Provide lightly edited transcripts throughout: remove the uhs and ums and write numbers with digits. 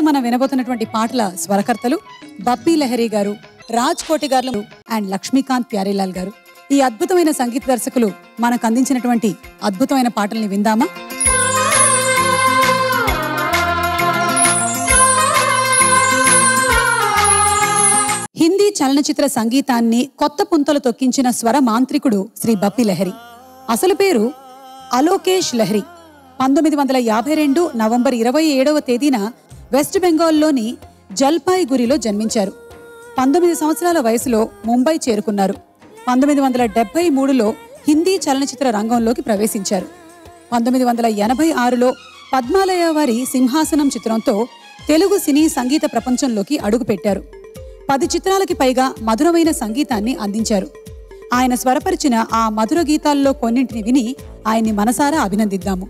మనం వినబోతున్నటువంటి పాటల స్వరకర్తలు బప్పీ లహరి గారు, రాజ్ కోటి గారు అండ్ లక్ష్మీకాంత్ ప్యారీలాల్ గారు. ఈ అద్భుతమైన సంగీత దర్శకులు మనకు అందించినటువంటి అద్భుతమైన పాటల్ని విందామా? హిందీ చలనచిత్ర సంగీతాన్ని కొత్త పుంతలు తొక్కించిన స్వర మాంత్రికుడు శ్రీ బప్పీ లహరి. అసలు పేరు అలోకేష్ లహరి. 1952 నవంబర్ 27వ తేదీన వెస్ట్ బెంగాల్లోని జల్పాయిగురిలో జన్మించారు. 19 సంవత్సరాల వయసులో ముంబై చేరుకున్నారు. 1973లో హిందీ చలనచిత్ర రంగంలోకి ప్రవేశించారు. 1986లో పద్మాలయ వారి సింహాసనం చిత్రంతో తెలుగు సినీ సంగీత ప్రపంచంలోకి అడుగుపెట్టారు. 10 చిత్రాలకి పైగా మధురమైన సంగీతాన్ని అందించారు. ఆయన స్వరపరిచిన ఆ మధుర గీతాల్లో కొన్నింటిని విని ఆయన్ని మనసారా అభినందిద్దాము.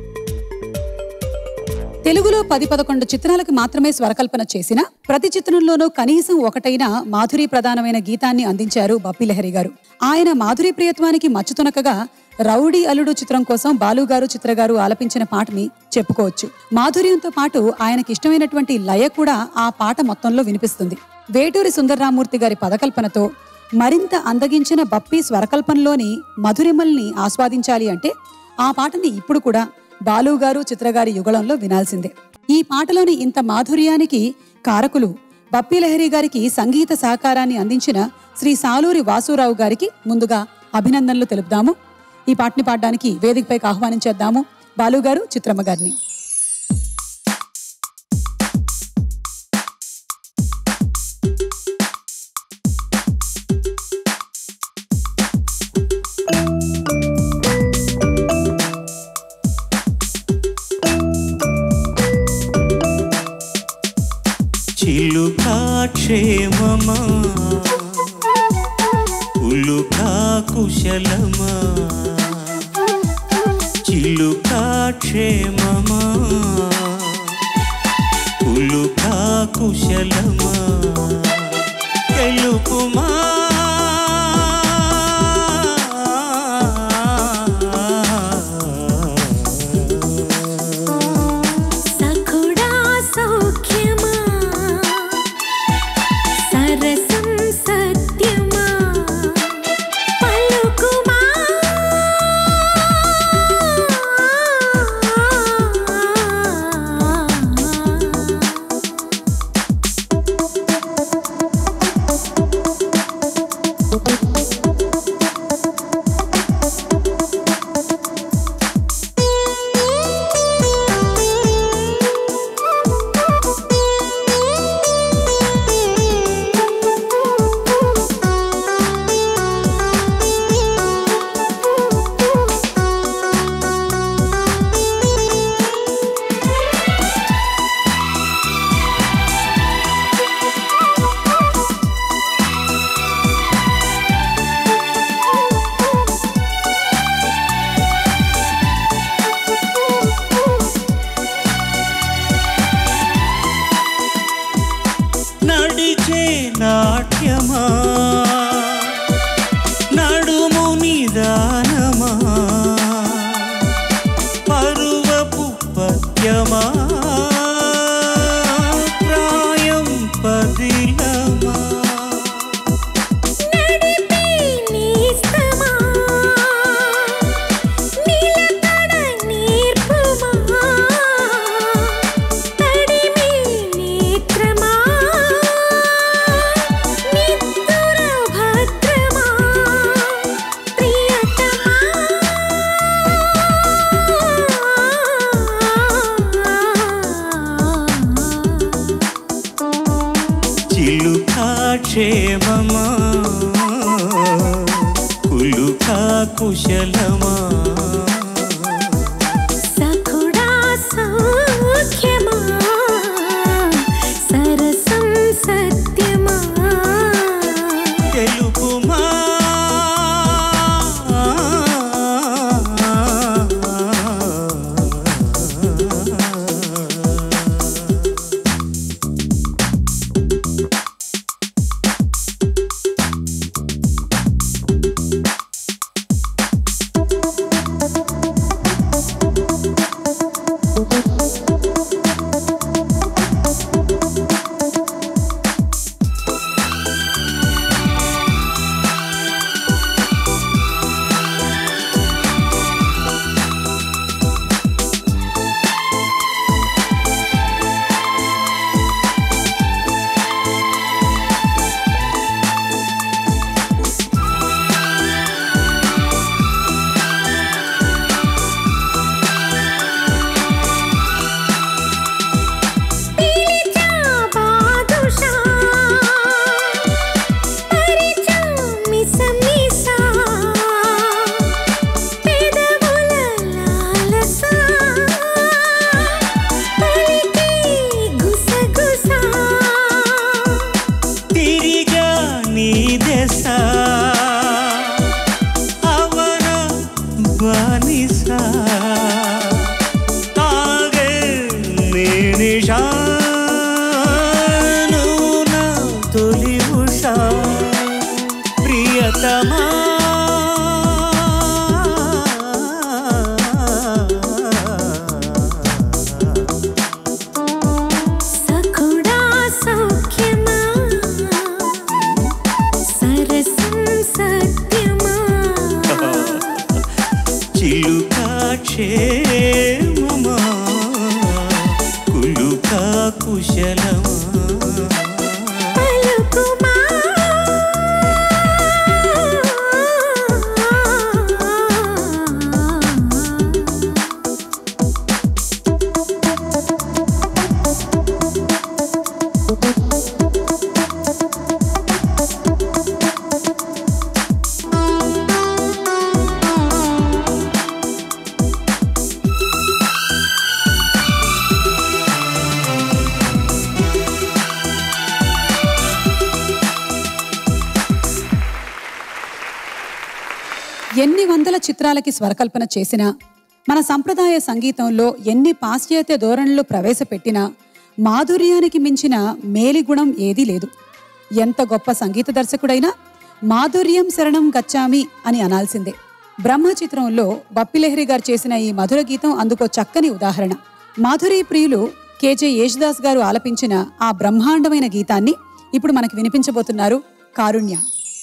తెలుగులో 10-11 చిత్రాలకు మాత్రమే స్వరకల్పన చేసిన ప్రతి చిత్రంలోనూ కనీసం ఒకటైన మాధురి ప్రధానమైన గీతాన్ని అందించారు బప్పీ లహరి గారు. ఆయన మాధురి ప్రియత్వానికి మచ్చుతునకగా రౌడీ అల్లుడు చిత్రం కోసం బాలుగారు, చిత్రగారు ఆలపించిన పాటని చెప్పుకోవచ్చు. మాధుర్యంతో పాటు ఆయనకి ఇష్టమైనటువంటి లయ కూడా ఆ పాట మొత్తంలో వినిపిస్తుంది. వేటూరి సుందరరామూర్తి గారి పదకల్పనతో మరింత అందగించిన బప్పీ స్వరకల్పనలోని మధురిమల్ని ఆస్వాదించాలి అంటే ఆ పాటని ఇప్పుడు కూడా బాలుగారు, చిత్రగారి యుగళంలో వినాల్సిందే. ఈ పాటలోని ఇంత మాధుర్యానికి కారకులు బప్పీ లహరి గారికి సంగీత సహకారాన్ని అందించిన శ్రీ సాలూరి వాసురావు గారికి ముందుగా అభినందనలు తెలుపుదాము. ఈ పాటని పాడడానికి వేదికపైకి ఆహ్వానించేద్దాము బాలుగారు, చిత్రమ్మ గారిని. చిలుకా క్షేమమా, ఉలుకా కుశలమా, చిలుకా క్షేమమా, ఉలుకా కుశలమా, తెలుపుమా నాట్యమా, నడుము నిదానమా, పరువపు పద్యమా, ప్రాయం పదిలమా, చిలుకా క్షేమమా, కులుకా కుశలమా, సఖుడా సౌఖ్యమా, సరసం సత్యమా, తెలుపుమా కుశలమా పలుకుమా ఎన్ని వందల చిత్రాలకి స్వరకల్పన చేసినా మన సంప్రదాయ సంగీతంలో ఎన్ని పాశ్చాత్య ధోరణులు ప్రవేశపెట్టినా మాధుర్యానికి మించిన మేలిగుణం ఏదీ లేదు. ఎంత గొప్ప సంగీత దర్శకుడైనా మాధుర్యం శరణం గచ్చామి అని అనాల్సిందే. బ్రహ్మ చిత్రంలో బప్పిలహరి గారు చేసిన ఈ మధుర గీతం అందుకో చక్కని ఉదాహరణ. మాధురీ ప్రియులు కేజే యేసుదాస్ గారు ఆలపించిన ఆ బ్రహ్మాండమైన గీతాన్ని ఇప్పుడు మనకి వినిపించబోతున్నారు కారుణ్య.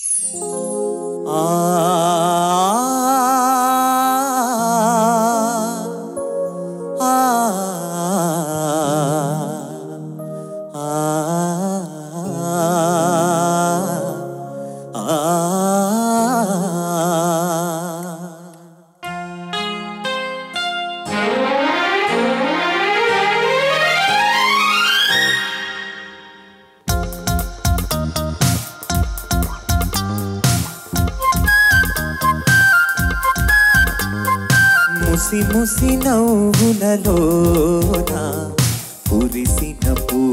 ముసి ముసి నవ్వులలోన కురిసిన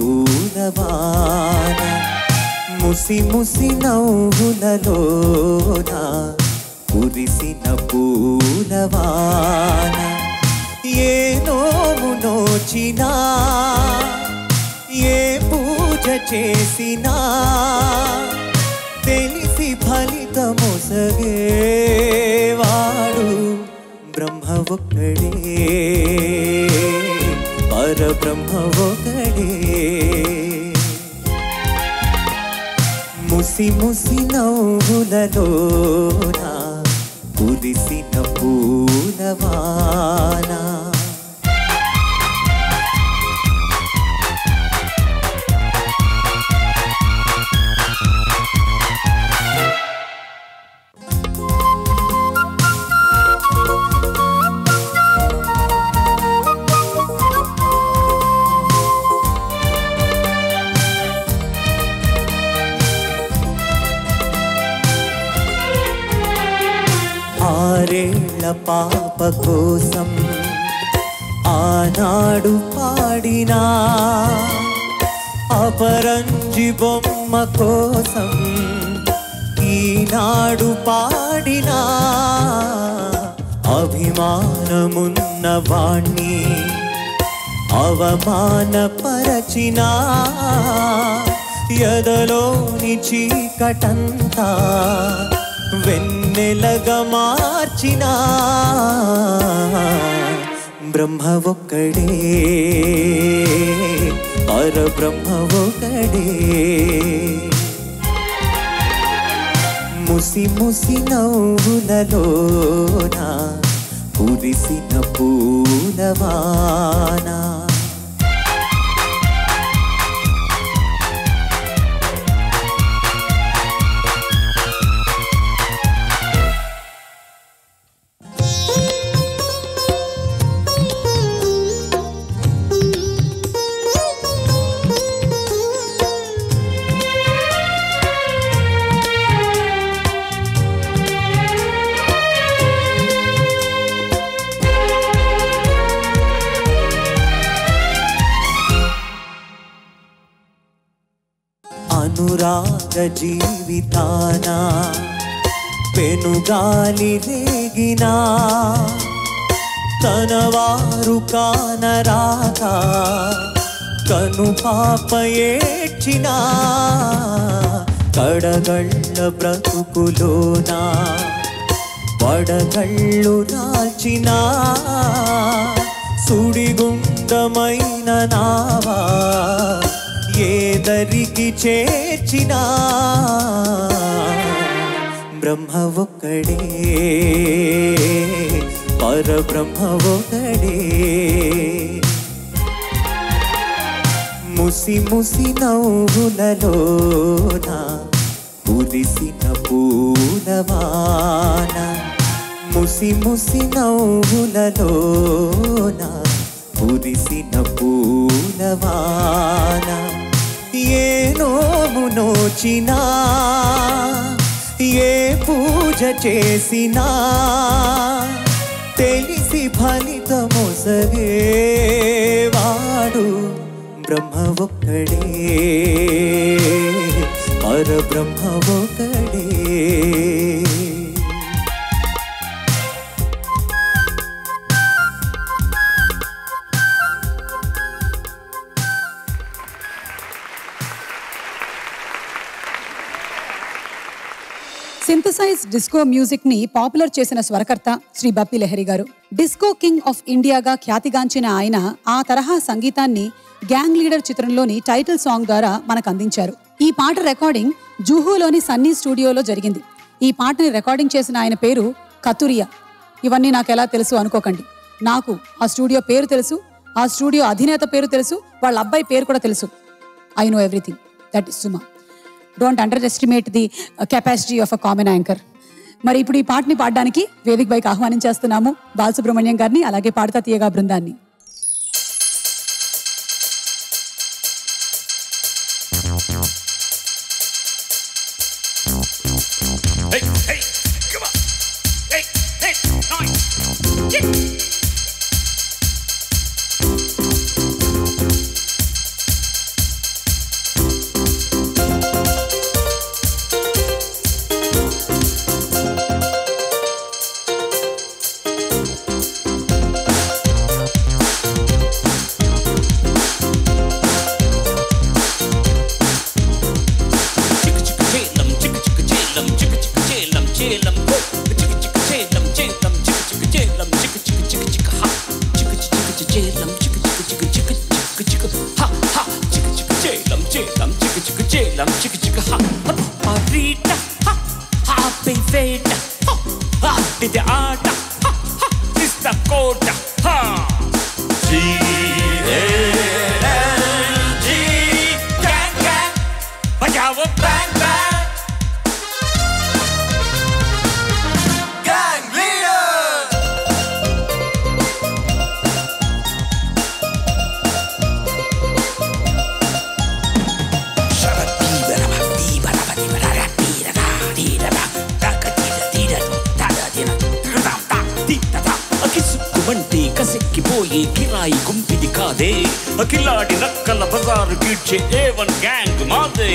పూలవాన ముసి ముసి నవ్వులలోన కురిసిన పూలవాన ఏ నోము నోచినా ఏ పూజ చేసినా తెలిసి ఫలితమొసగేవాడు బ్రహ్మ ఒక్కడే పరబ్రహ్మ ఒక్కడే ముసి ముసి నవ్వులలోన కురిసిన పూలవాన ఆరేళ్ల పాప కోసం ఆనాడు పాడినా అపరంజి బొమ్మ కోసం ఈనాడు పాడినా అభిమానమున్న వాణ్ణి అవమానపరచినా ఎదలోని చీకటంతా వెన్నెలగా మార్చిన బ్రహ్మ ఒక్కడే పరబ్రహ్మ ఒక్కడే ముసి ముసి నవ్వులలోన కురిసిన పూలవాన అనురాగ జీవితాన పెనుగాలి రేగినా తనవారు కానరాక కను పాప ఏడ్చినా కడగళ్ళ బ్రతుకులోన పడగళ్ళు రాల్చినా సుడిగుండమైన నావా ఏదరికి చేర్చినా బ్రహ్మ ఒక్కడే పరబ్రహ్మ ఒక్కడే ముసి ముసి నవ్వులలోన కురిసిన పూలవాన ముసి ముసి నవ్వులలోన కురిసిన పూలవాన ఏ నోము నోచినా ఏ పూజ చేసినా తెలిసి ఫలితమొసగేవాడు బ్రహ్మ ఒక్కడే పరబ్రహ్మ ఒక్కడే. సింథసైజ్ డిస్కో మ్యూజిక్ ని పాపులర్ చేసిన స్వరకర్త శ్రీ బప్పి లహరి గారు. డిస్కో కింగ్ ఆఫ్ ఇండియాగా ఖ్యాతిగాంచిన ఆయన ఆ తరహా సంగీతాన్ని గ్యాంగ్ లీడర్ చిత్రంలోని టైటిల్ సాంగ్ ద్వారా మనకు అందించారు. ఈ పాట రికార్డింగ్ జూహులోని సన్నీ స్టూడియోలో జరిగింది. ఈ పాటని రికార్డింగ్ చేసిన ఆయన పేరు కతురియా. ఇవన్నీ నాకు ఎలా తెలుసు అనుకోకండి. నాకు ఆ స్టూడియో పేరు తెలుసు, ఆ స్టూడియో అధినేత పేరు తెలుసు, వాళ్ళ అబ్బాయి పేరు కూడా తెలుసు. I know everything. That is Suma. Don't underestimate the capacity of a common anchor. మరి ఇప్పుడు ఈ పాటని పాడడానికి వేదిక పైకి ఆహ్వానించేస్తున్నాము బాలసుబ్రహ్మణ్యం గారిని, అలాగే పాడతా తీయగా బృందాన్ని. Hey, hey, come on. Hey, hey, nice. Yeah. అఖిలాడి రక్కల బజారు గీడ్చే A1 గ్యాంగ్ మాదే.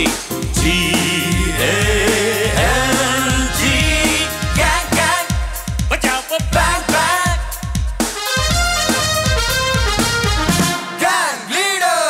GANG గ్యాంగ్ గ్యాంగ్ బజావో బ్యాంగ్ బ్యాంగ్ గ్యాంగ్ లీడర్.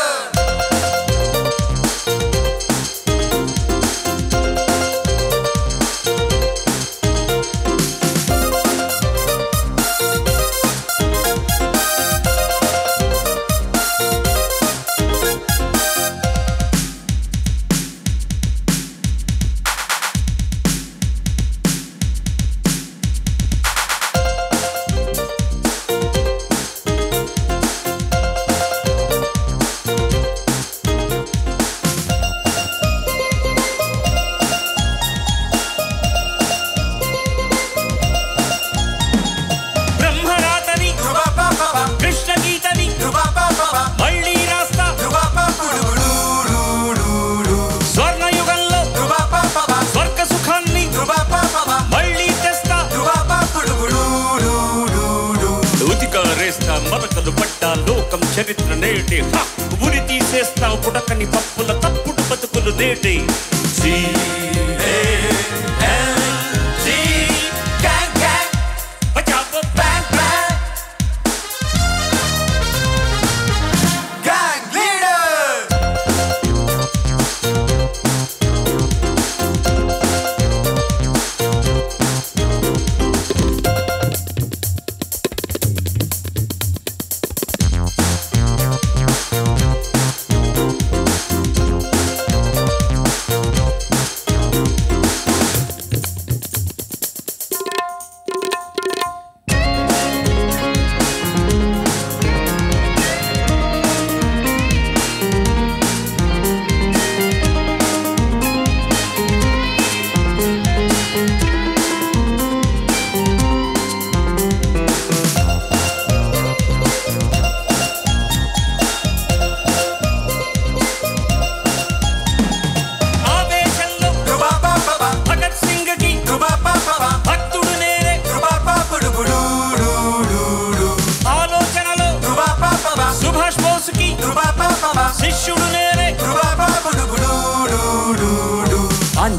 మరకలు పడ్డా లోకం చరిత్ర నేటి. ఉరి తీసేస్తావు పుడకని పప్పుల తప్పుడు బతుకులు నేటి.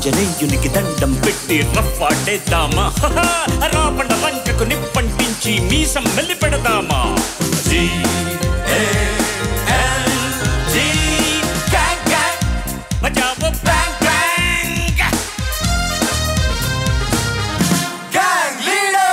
ఆంజనేయునికి దండం పెట్టి రఫ్ఫాడేద్దామా రావణ లంకకు నిప్పంటించి మీసం మెల్లి పెడదామా బజావో bang bang gang leader.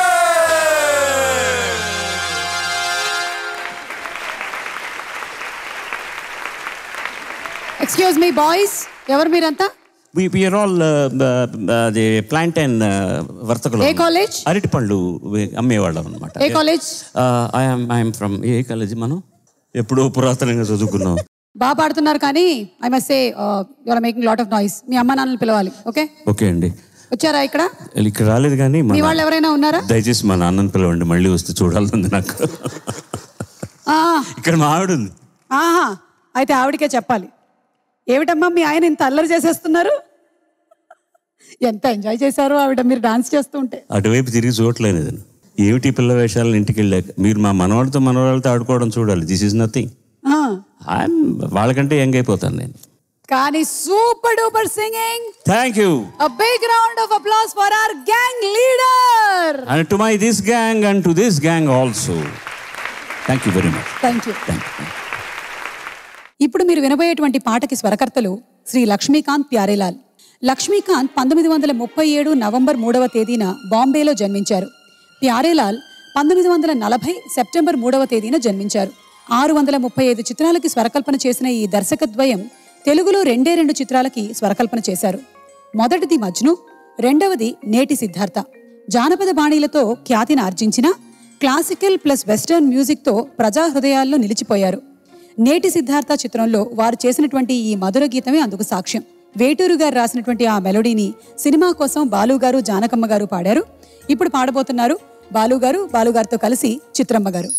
Excuse me boys, ఎవరు మీరంతా? We are all the plantain వర్తకులు. ఏ కాలేజ్? అరటిపళ్ళు అమ్మేవాళ్ళం అనమాట. ఏ కాలేజ్? ఐఎమ్ ఫ్రమ్ ఏ కాలేజ్? మనం ఎప్పుడో పురాతనంగా చదువుకున్నాం. బాగా పాడుతున్నారు కానీ I must say you are making lot of noise. మీ అమ్మ నాన్నలు పిలవాలి. ఓకే ఓకే అండి. వచ్చారా ఇక్కడ? ఇక్కడ రాలేదు కానీ మీ వాళ్ళు ఎవరైనా ఉన్నారా? దయచేసి మా నాన్నని పిలవండి, మళ్ళీ వస్తే చూడాలంది నాకు. ఇక్కడ మా ఆవిడ ఉంది. ఆహా, అయితే ఆవిడకే చెప్పాలి. ఏమిటమ్మా మీ ఆయన ఇంత అల్లరి చేసేస్తున్నారు? ఎంత ఎంజాయ్ చేశారు ఆవిడ మీరు డాన్స్ చేస్తూ ఉంటే. అటువైపు తిరిగి చూడలేదు. ఏమిటి పిల్ల వేషాలను ఇంటికి వెళ్ళాక మీరు మా మనవాళ్ళతో మనవాళ్ళతో ఆడుకోవడం చూడాలి. This is nothing. వాళ్ళకంటే యంగ్ అయిపోతాను నేను. కానీ super duper singing. Thank you. A big round of applause for our gang leader. And to my this gang and to this gang also. Thank you very much. Thank you. ఇప్పుడు మీరు వినబోయేటువంటి పాటకి స్వరకర్తలు Shri Laxmikant Pyarelal. Laxmikant 1937 November 3వ తేదీన బాంబేలో జన్మించారు. Pyarelal 1940 September 3వ తేదీన జన్మించారు. 635 చిత్రాలకి స్వరకల్పన చేసిన ఈ దర్శకద్వయం తెలుగులో 2 చిత్రాలకి స్వరకల్పన చేశారు. మొదటిది మజ్ను, రెండవది నేటి సిద్ధార్థ. జానపద బాణీలతో ఖ్యాతిని ఆర్జించిన క్లాసికల్ ప్లస్ వెస్టర్న్ మ్యూజిక్తో ప్రజా హృదయాల్లో నిలిచిపోయారు. నేటి సిద్ధార్థ చిత్రంలో వారు చేసినటువంటి ఈ మధుర గీతమే అందుకు సాక్ష్యం. వేటూరు గారు రాసినటువంటి ఆ మెలోడీని సినిమా కోసం బాలుగారు జానకమ్మ గారు పాడారు. ఇప్పుడు పాడబోతున్నారు బాలుగారితో కలిసి చిత్రమ్మ గారు.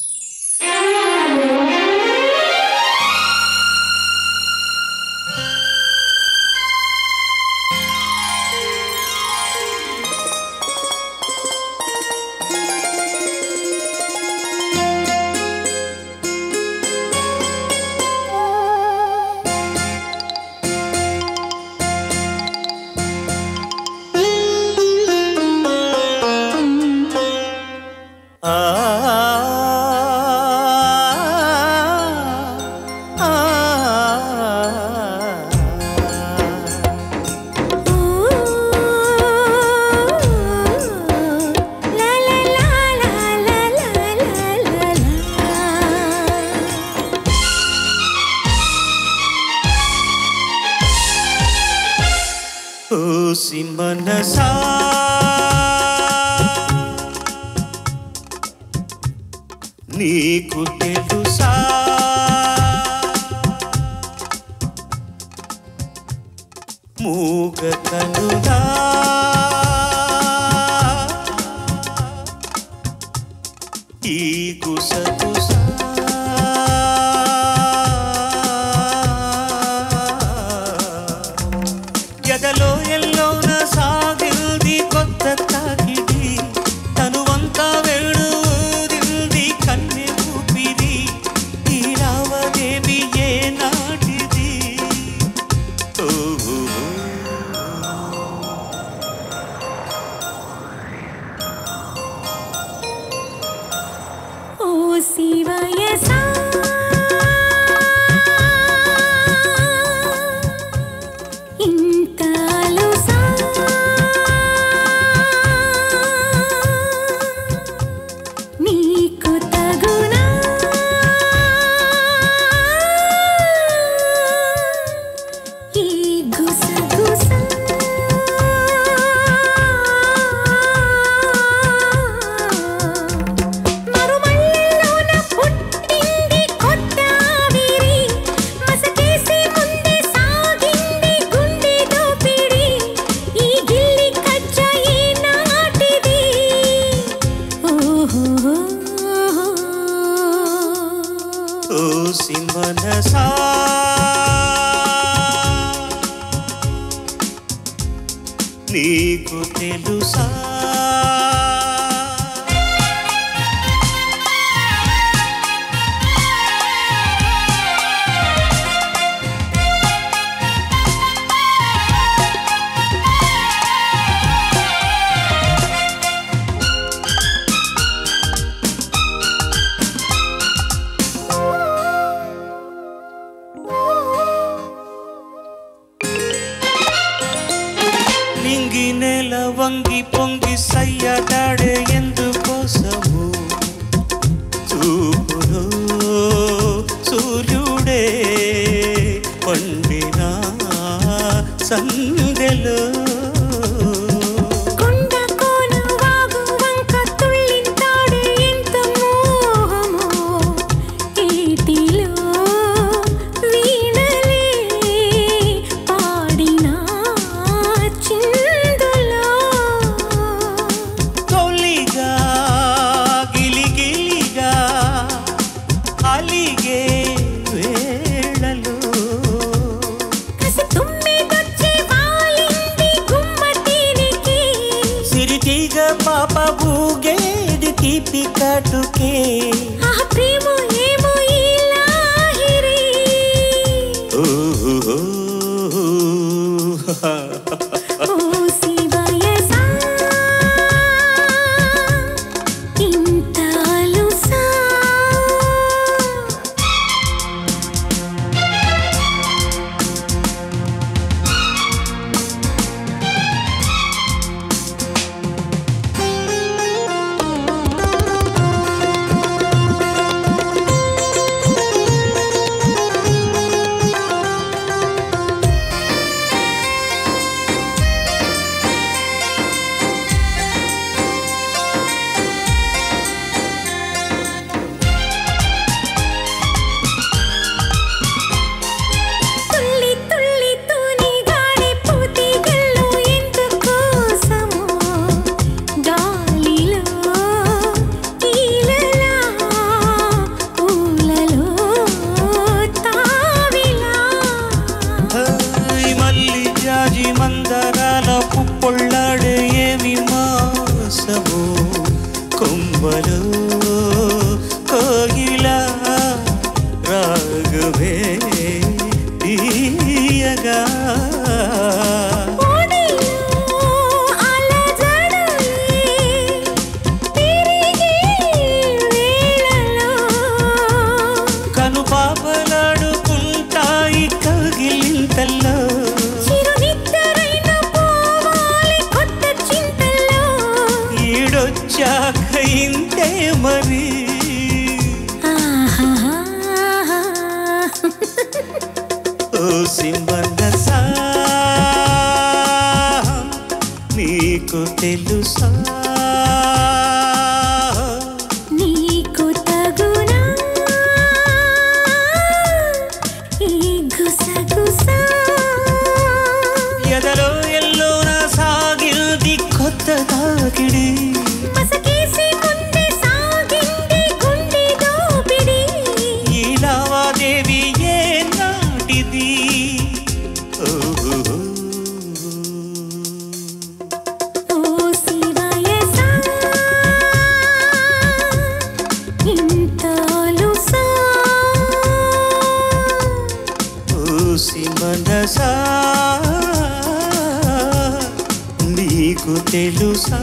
మనసా నీకు తెలుసా మూగతనులా ఈ గుసగుసా ఎదలో ఎల్లోన సాగిల్ది కొత్త తాకిడి తనువంతా వేడుదిల్ది కన్నె ఊపిరి ఈ రావదేవి ఏ నాటిది ఓ శివయ సా ఇంతలో సా నీకు తగునా ఈ గుసగుసా మరుమల్లలోన పుట్టింది కొత్త ఆవిరి మసకేసి ముందే సాగింది గుండె దోపిడి ఈ గిల్లి కచ్చ ఈ నాటిది ఓహో ఓ సిమనసా నీకు తెలుసా నెల వంగి పొంగి సయ్యటాడే ఎందుకోసము చూపులో సూర్యుడే పండిన సందెలో పాప బూగేది తీపి కాటుకే ప్రేమ ఏమో ఇలాహిరి ఓ శివయ సా ఇంతలు సా మందరాల పుప్పొళ్ళాడే ఏమి మాసము కొమ్మలో కోగిలా రాగవే తీయగా కను పాపలాడుకుంటాయి కగిలింతల్లో ఈడొచ్చాక ఇంతే మరి ఓ సింబనసా నీకు తెలుసా నీకు తగునా ఈ గుసగుసా ఎదలో ఎల్లోన సాగిల్ది కొత్త తాకిడి మసకేసి ముందే సాగింది గుండె దోపిడి ఈ లావాదేవి ఏ నాటిది ఓ శివయ సా ఇంతలు సా ఓ సింబనసా నీకు తెలుసా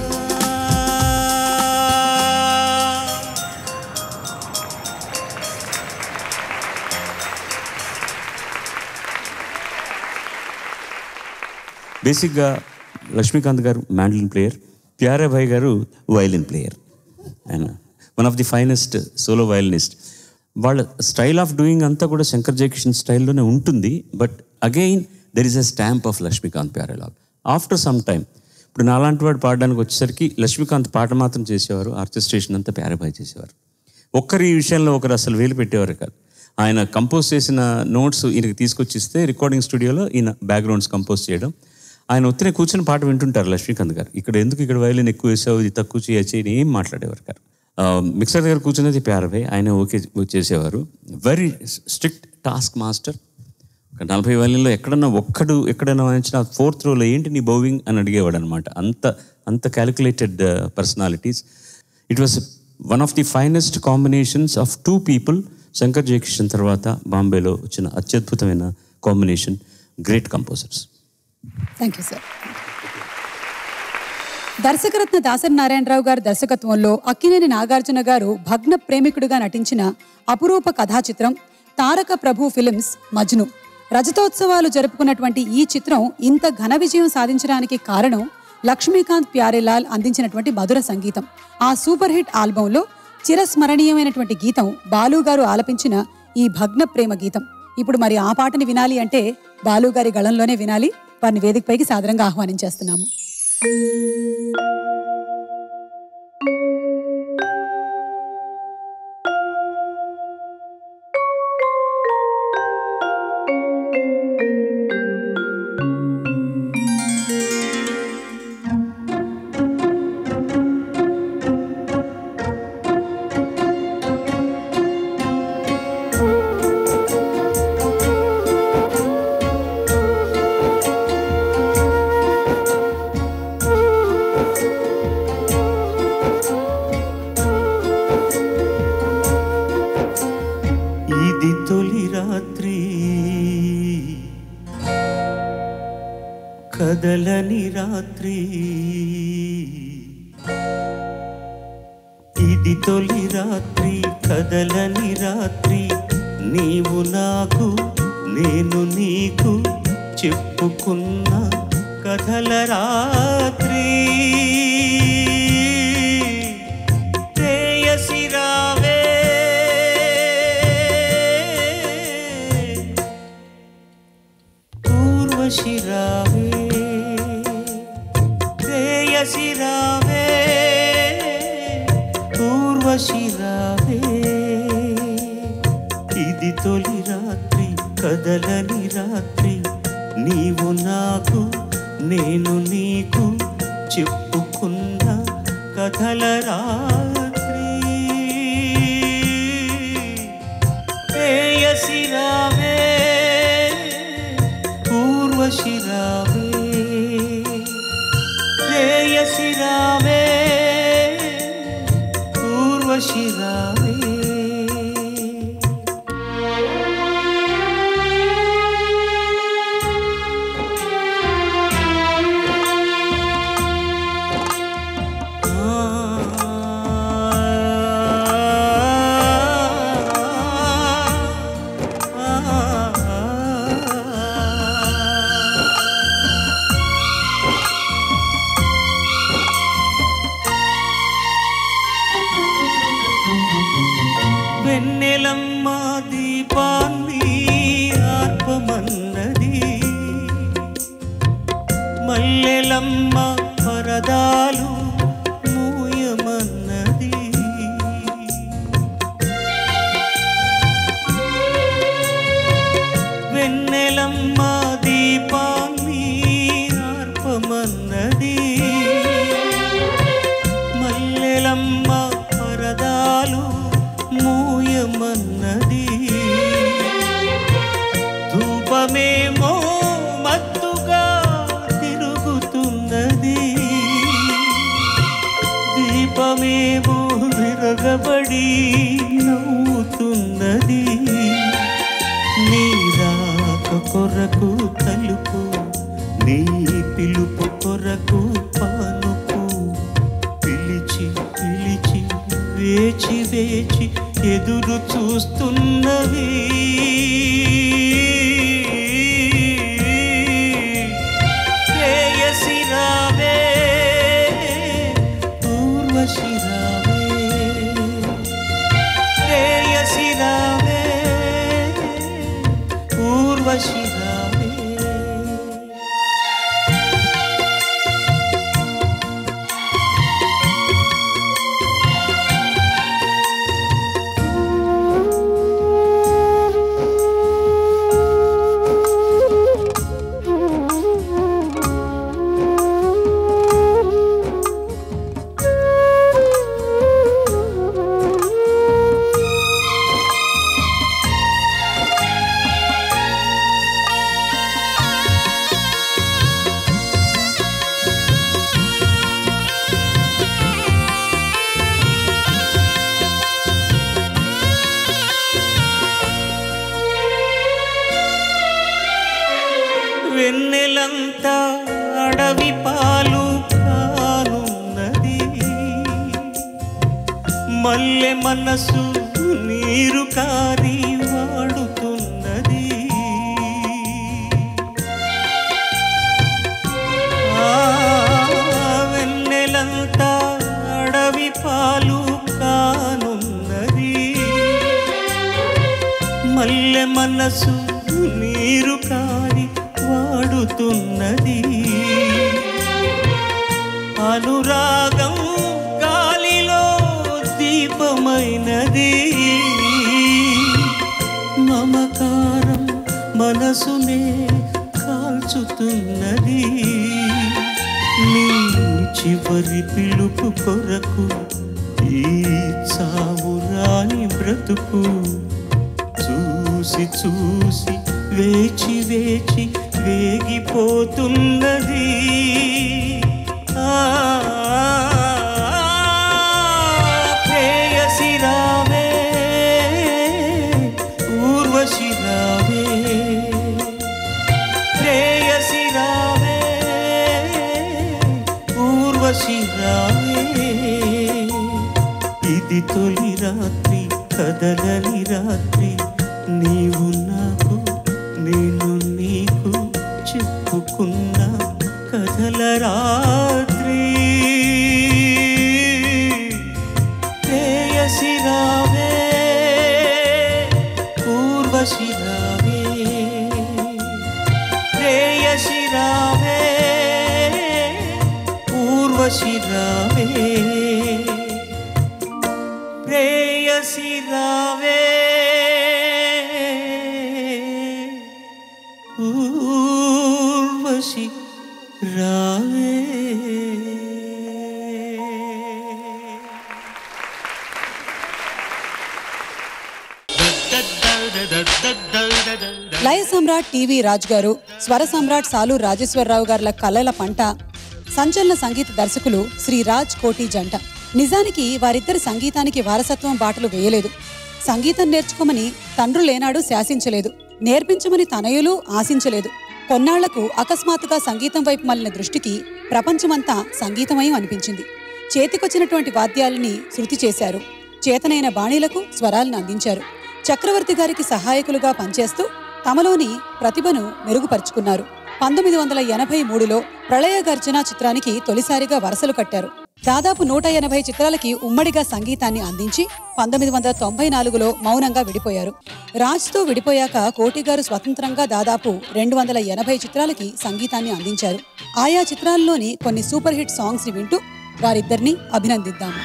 బేసిక్గా లక్ష్మీకాంత్ గారు మ్యాండలిన్ ప్లేయర్, ప్యారాభాయ్ గారు వైలిన్ ప్లేయర్. ఆయన one of the finest solo violinist. వాళ్ళ స్టైల్ ఆఫ్ డూయింగ్ అంతా కూడా శంకర్ జయకిషన్ స్టైల్లోనే ఉంటుంది. But again there is a stamp of Laxmikant Pyarelal. After some time ఇప్పుడు నాలాంటి వాడు పాడడానికి వచ్చేసరికి లక్ష్మీకాంత్ పాట మాత్రం చేసేవారు, ఆర్కెస్ట్రేషన్ అంతా ప్యారాభాయ్ చేసేవారు. ఒక్కరి ఈ విషయంలో ఒకరు అసలు వేలు పెట్టేవారు కాదు. ఆయన కంపోజ్ చేసిన నోట్స్ ఈయనకి తీసుకొచ్చిస్తే రికార్డింగ్ స్టూడియోలో ఈయన బ్యాక్గ్రౌండ్స్ కంపోజ్ చేయడం. ఆయన ఒత్తినే కూర్చొని పాట వింటుంటారు లక్ష్మీకాంత్ గారు. ఇక్కడ వైలిన్ ఎక్కువ వేసావు, ఇది తక్కువ చేయని ఏం మాట్లాడేవారు కాదు. మిక్సర్ దగ్గర కూర్చునేది ప్యారభాయ్, ఆయన ఓకే చేసేవారు. Very strict task master. ఒక 40 వైలిన్లో ఎక్కడైనా వాయించిన 4th రోలో ఏంటి నీ బౌవింగ్ అని అడిగేవాడు అనమాట. అంత calculated personalities. It was one of the finest combinations of 2 people. Shankar Jaikishan తర్వాత బాంబేలో వచ్చిన అత్యద్భుతమైన combination. Great composers. Thank you sir. దర్శకరత్న దాసరి నారాయణరావు గారి దర్శకత్వంలో అక్కినేని నాగార్జున గారు భగ్న ప్రేమికుడిగా నటించిన అపురూప కథా చిత్రం తారక ప్రభు ఫిలిమ్స్ మజ్ను. రజతోత్సవాలు జరుపుకున్నటువంటి ఈ చిత్రం ఇంత ఘన విజయం సాధించడానికి కారణం లక్ష్మీకాంత్ ప్యారేలాల్ అందించినటువంటి మధుర సంగీతం. ఆ సూపర్ హిట్ ఆల్బంలో చిరస్మరణీయమైనటువంటి గీతం బాలు గారు ఆలపించిన ఈ భగ్న ప్రేమ గీతం. ఇప్పుడు మరి ఆ పాటని వినాలి అంటే బాలు గారి గళంలోనే వినాలి. వారిని వేదికపైకి సాదరంగా ఆహ్వానించేస్తున్నాము. ఇది తొలి రాత్రి కదలని రాత్రి, ఇది తొలి రాత్రి కదలని రాత్రి, నీవు నాకు నేను నీకు చెప్పుకున్న కథల రాత్రి. ప్రేయసి రావే ఊర్వశి రావే, ప్రేయసి రావే ఊర్వశి రావే, ఇది తొలి రాత్రి కదలని రాత్రి, నీవు నాకు నేను నీకు చెప్పుకున్న కథల రాత్రి. ప్రేయసి రావే ఊర్వశి రావే, ప్రేయసి రావే ఊర్వశి రావే. వెన్నెలమ్మ దీపాన్ని ఆర్పమన్నది, మల్లెలమ్మ పరదాలు మూయమన్నది. వెన్నెలమ్మ దీపాన్ని ఆర్పమన్నది, మల్లెలమ్మ పరదాలు మూయమన్నది. ధూపమేమో మత్తుగా తిరుగుతున్నది, దీపమేమో విరగబడి నవ్వుతున్నది. నీ రాక కొరకు తలుపు, నీ పిలుపు కొరకు పానుపు, పిలిచి పిలిచి వేచి వేచి ఎదురు చూస్తున్నవి. ప్రేయసి రావే ఊర్వశి రావే, ప్రేయసి రావే ఊర్వశి రావే. వెన్నెలంతా అడవి పాలు కానున్నది, మల్లె మనసు నీరు కారి వాడుతున్నది. ఆ మనసు నీరు కారి వాడుతున్నది అనురాగం గాలిలో దీపమైనది మమకారం మనసునే కాల్చుతున్నది నీ చివరి పిలుపు కొరకు ఈ చావు రాని బ్రతుకు చూసి చూసి వేచి వేచి వేగిపోతున్నది ప్రేయసి రావే ఊర్వశి రావే ప్రేయసి రావే ఊర్వశి రావే ఇది తొలి రాత్రి కదలని రాత్రి నీవు నాకు నేను నీకు చెప్పుకున్న కథల రాత్రి ప్రేయసి రావే ఊర్వశి రావే ప్రేయసి రావే ఊర్వశి రావే ప్రేయసి రావే ఊర్వశి రావే లయ సమ్రాట్ టీవీ రాజ్ గారు, స్వర సమ్రాట్ సాలూరు రాజేశ్వరరావు గారుల కళల పంట సంచలన సంగీత దర్శకులు శ్రీ రాజ్ కోటి జంట. నిజానికి వారిద్దరి సంగీతానికి వారసత్వం బాటలు వేయలేదు. సంగీతం నేర్చుకోమని తండ్రులేనాడు శాసించలేదు, నేర్పించమని తనయులు ఆశించలేదు. కొన్నాళ్లకు అకస్మాత్తుగా సంగీతం వైపు మళ్లిన దృష్టికి ప్రపంచమంతా సంగీతమయం అనిపించింది. చేతికొచ్చినటువంటి వాద్యాలని శృతి చేశారు, చేతనైన బాణీలకు స్వరాలను అందించారు. చక్రవర్తి గారికి సహాయకులుగా పనిచేస్తూ తమలోని ప్రతిభను మెరుగుపరుచుకున్నారు. 1983లో ప్రళయ గర్జన చిత్రానికి తొలిసారిగా వరసలు కట్టారు. దాదాపు 180 చిత్రాలకి ఉమ్మడిగా సంగీతాన్ని అందించి 1994లో మౌనంగా విడిపోయారు. రాజ్తో విడిపోయాక కోటి గారు స్వతంత్రంగా దాదాపు 280 చిత్రాలకి సంగీతాన్ని అందించారు. ఆయా చిత్రాల్లోని కొన్ని సూపర్ హిట్ సాంగ్స్ ని వింటూ వారిద్దరిని అభినందిద్దాము.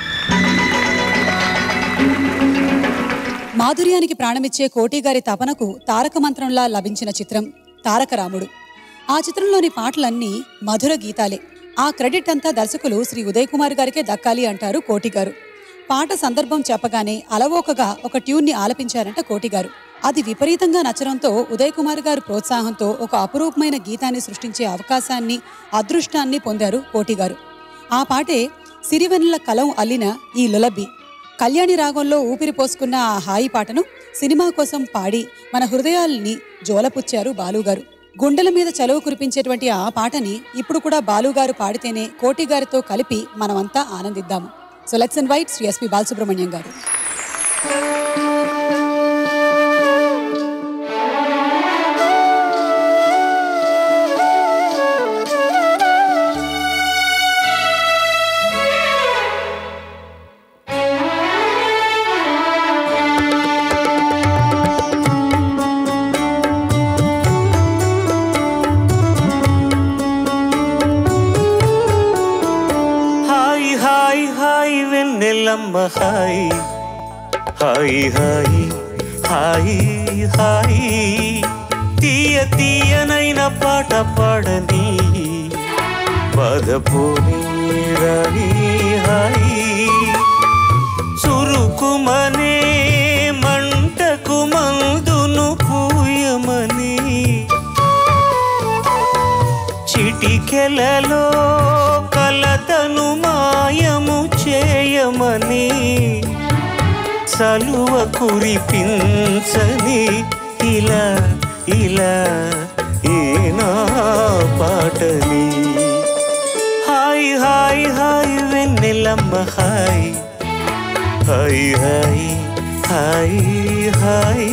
మాధుర్యానికి ప్రాణమిచ్చే కోటి గారి తపనకు తారక మంత్రంలా లభించిన చిత్రం తారక రాముడు. ఆ చిత్రంలోని పాటలన్నీ మధుర గీతాలే. ఆ క్రెడిట్ అంతా దర్శకులు శ్రీ ఉదయ్ కుమార్ గారికే దక్కాలి అంటారు కోటి గారు. పాట సందర్భం చెప్పగానే అలవోకగా ఒక ట్యూన్ని ఆలపించారంట కోటి గారు. అది విపరీతంగా నచ్చడంతో ఉదయ్ కుమార్ గారు ప్రోత్సాహంతో ఒక అపురూపమైన గీతాన్ని సృష్టించే అవకాశాన్ని, అదృష్టాన్ని పొందారు కోటి గారు. ఆ పాటే సిరివెన్నెల కలం అల్లిన ఈ లులబీ. కళ్యాణి రాగంలో ఊపిరి పోసుకున్న ఆ హాయి పాటను సినిమా కోసం పాడి మన హృదయాల్ని జోలపుచ్చారు బాలుగారు. గుండెల మీద చలువ కురిపించేటువంటి ఆ పాటని ఇప్పుడు కూడా బాలుగారు పాడితేనే కోటి గారితో కలిపి మనమంతా ఆనందిద్దాము. So let's invite Shri S P Balasubrahmanyam గారు. వెన్నెలమ్మ హాయ్ హాయ్ హాయ్ హాయ్ హాయ్ తీయ తీయనైన పాట పాడని బాధపోని రాణి హాయ్ చురుకుమనే మంటకు మందును పూయమని చిటికెలలో కలతను మాయము చేయమని చలువ కురిపించని ఇలా ఇలా ఏనా పాటని హాయ్ హాయ్ హాయ్ వెన్నెలమ్మ హాయ్ హాయ్ హాయ్ హాయ్ హాయ్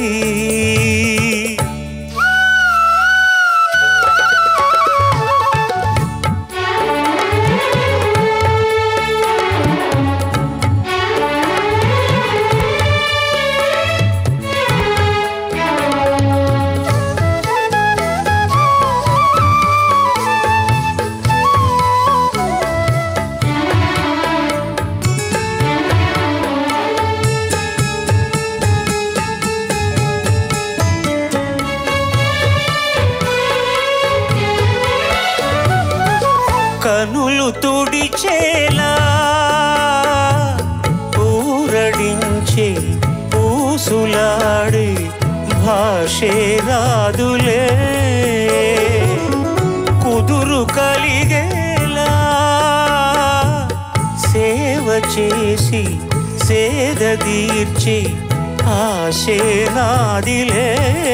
కనులు తుడిచేలా ఊరడించే పూసులాడే భాషే రాదులే కుదురు కలిగేలా సేవ చేసి సేద తీర్చి ఆశే నాదిలే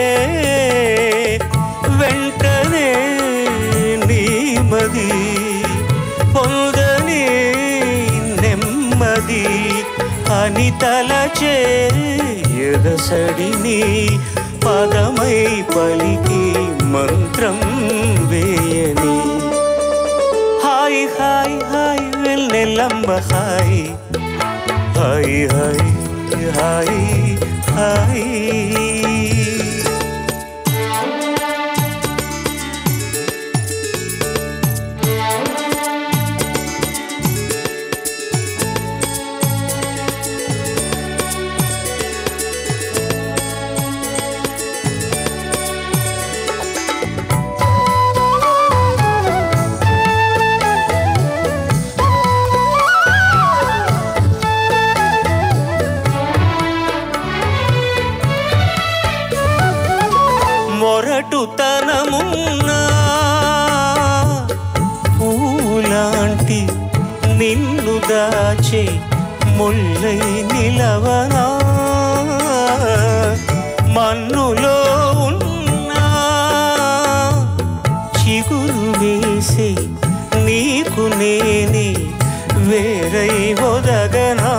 వెంటనే నీమది పొందని నెమ్మది అని తలచే ఎదసడిని పదమై పలికి మంత్రం వేయని హాయ్ హాయ్ హాయ్ వెన్నెలమ్మ హాయ్ హాయ్ హాయ్ హాయ్ హాయ్ మొరటుతనమున్నా పూలాంటి నిన్ను దాచే ముల్లై నిలవనా మన్నులో ఉన్నా చిగురు వేసి నీకు నేనే వేరై ఒదగనా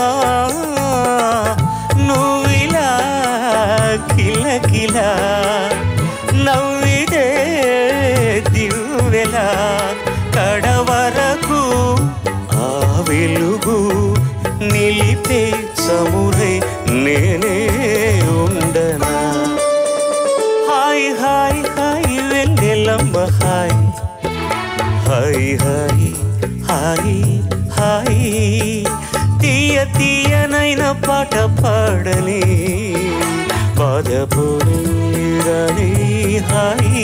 నువ్విలా కిలకిలా నవ్విదే దివ్వెలా కడవరకు ఆ వెలుగు నిలిపే సమురై నేనే ఉండనా హాయ్ హాయ్ హాయ్ వెన్నెలమ్మ హాయ్ హాయ్ హాయ్ హాయ్ హాయ్ తీయ తీయనైన పాట పాడని పదపురని హాయ్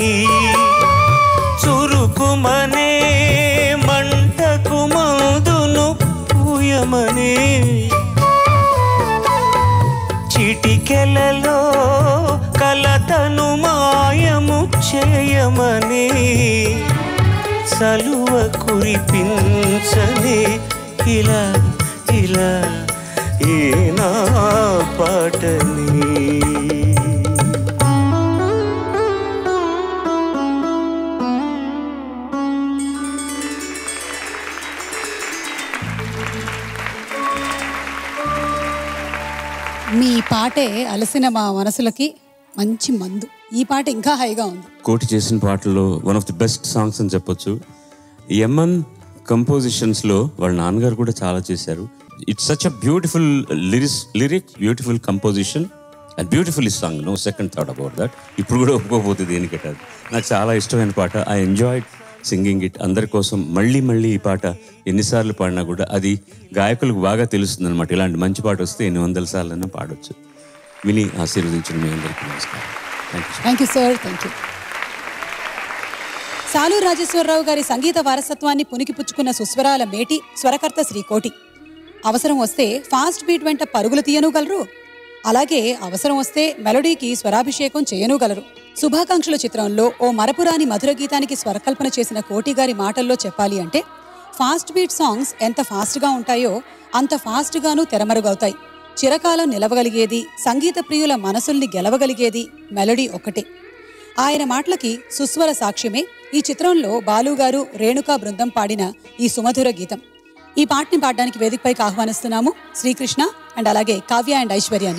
చురుకుమనే మంటకు మందును పూయమని చిటికెలలో కలతను మాయము చేయమని సలువ కురిపించని ఇలా ఇలా ఈ నా పాటని మీ పాటే అలసిన మా మనసులకి మంచి మందు. ఈ పాట ఇంకా హైగా ఉంది. కోటి చేసిన పాటల్లో one of the best songs అని చెప్పొచ్చు. యమన్ కంపోజిషన్స్లో వాళ్ళ నాన్నగారు కూడా చాలా చేశారు. It's such a beautiful lyric beautiful composition and beautiful song, no second thought about that. ఇప్పుడు కూడా ఒప్పుకోపోతుంది దేనికట. నాకు చాలా ఇష్టమైన పాట. I enjoyed singing it. అందరి కోసం మళ్ళీ మళ్ళీ ఈ పాట ఎన్నిసార్లు పాడినా కూడా అది గాయకులకు బాగా తెలుస్తుంది అనమాట. ఇలాంటి మంచి పాట వస్తే ఎన్ని వందల సార్లైనా పాడొచ్చు. విని ఆశీర్వదించడం మీ అందరికీ నమస్కారం. Thank you sir. Thank you. Saluru Rajeswara Rao గారి సంగీత వారసత్వాన్ని పునికిపుచ్చుకున్న సుస్వరాల మేటి స్వరకర్త శ్రీకోటి. అవసరం వస్తే ఫాస్ట్ బీట్ వెంట పరుగులు తీయనుగలరు, అలాగే అవసరం వస్తే మెలోడీకి స్వరాభిషేకం చేయనుగలరు. శుభాకాంక్షల చిత్రంలో ఓ మరపురాని మధుర గీతానికి స్వరకల్పన చేసిన కోటి గారి మాటల్లో చెప్పాలి అంటే, ఫాస్ట్ బీట్ సాంగ్స్ ఎంత ఫాస్ట్గా ఉంటాయో అంత ఫాస్ట్గానూ తెరమరుగవుతాయి. చిరకాలం నిలవగలిగేది, సంగీత ప్రియుల మనసుల్ని గెలవగలిగేది మెలోడీ ఒక్కటే. ఆయన మాటలకి సుస్వర సాక్ష్యమే ఈ చిత్రంలో బాలుగారు, రేణుకా బృందం పాడిన ఈ సుమధుర గీతం. ఈ పాటని పాడడానికి వేదికపైకి ఆహ్వానిస్తున్నాము శ్రీకృష్ణ అండ్ అలాగే కావ్య అండ్ ఐశ్వర్యాని.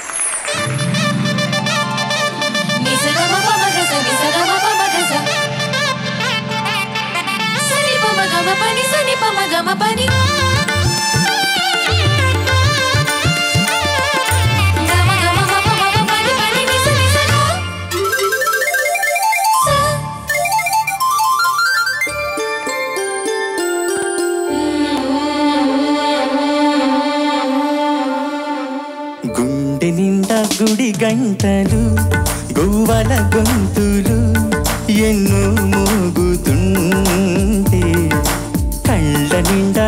గుండె నిండా గుడి గంటలు, గువ్వల గొంతులు ఎన్నో మోగుతుంటే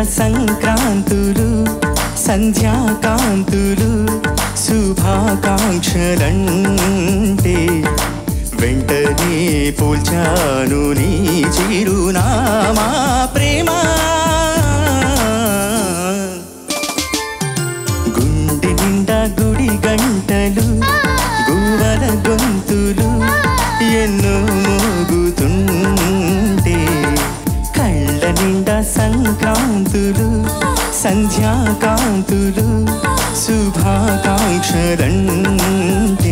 సంక్రాంతులు సంధ్యాకాంతులు శుభాకాంక్షలంటే వెంటనే పోల్చాను నీ చిరునామా ప్రేమ. గుండె నిండా గుడి గంటలు గువ్వల గొంతులు ఎన్నో మోగుతుంటే కళ్ళ నిండా సంక్రాంతులు సంధ్యాకాంతులు శుభాకాంక్షలంటే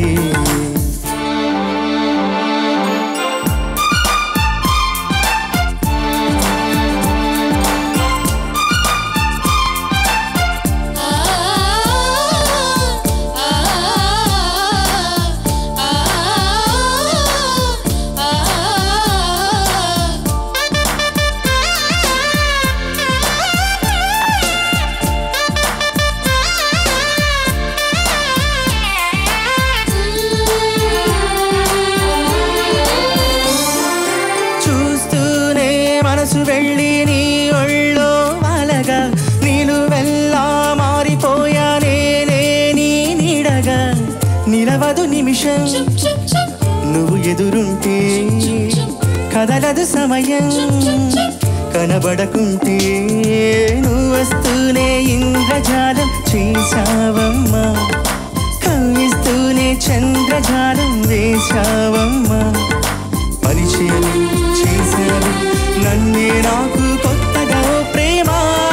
వెళ్ళి నీ ఒళ్ళో వాలగా నీలు వెళ్ళా మారిపోయానే నీ నీడగా నిలవదు నిమిషం నువ్వు ఎదురుంటే కదలదు సమయం కనబడకుంటే నువ్వు వస్తూనే ఇంద్రజాలం చేశావమ్మా కవ్విస్తూనే చంద్రజాలం వేశావమ్మా పరిచయం చేశావు నన్నే నాకు కొత్తగా ప్రేమ.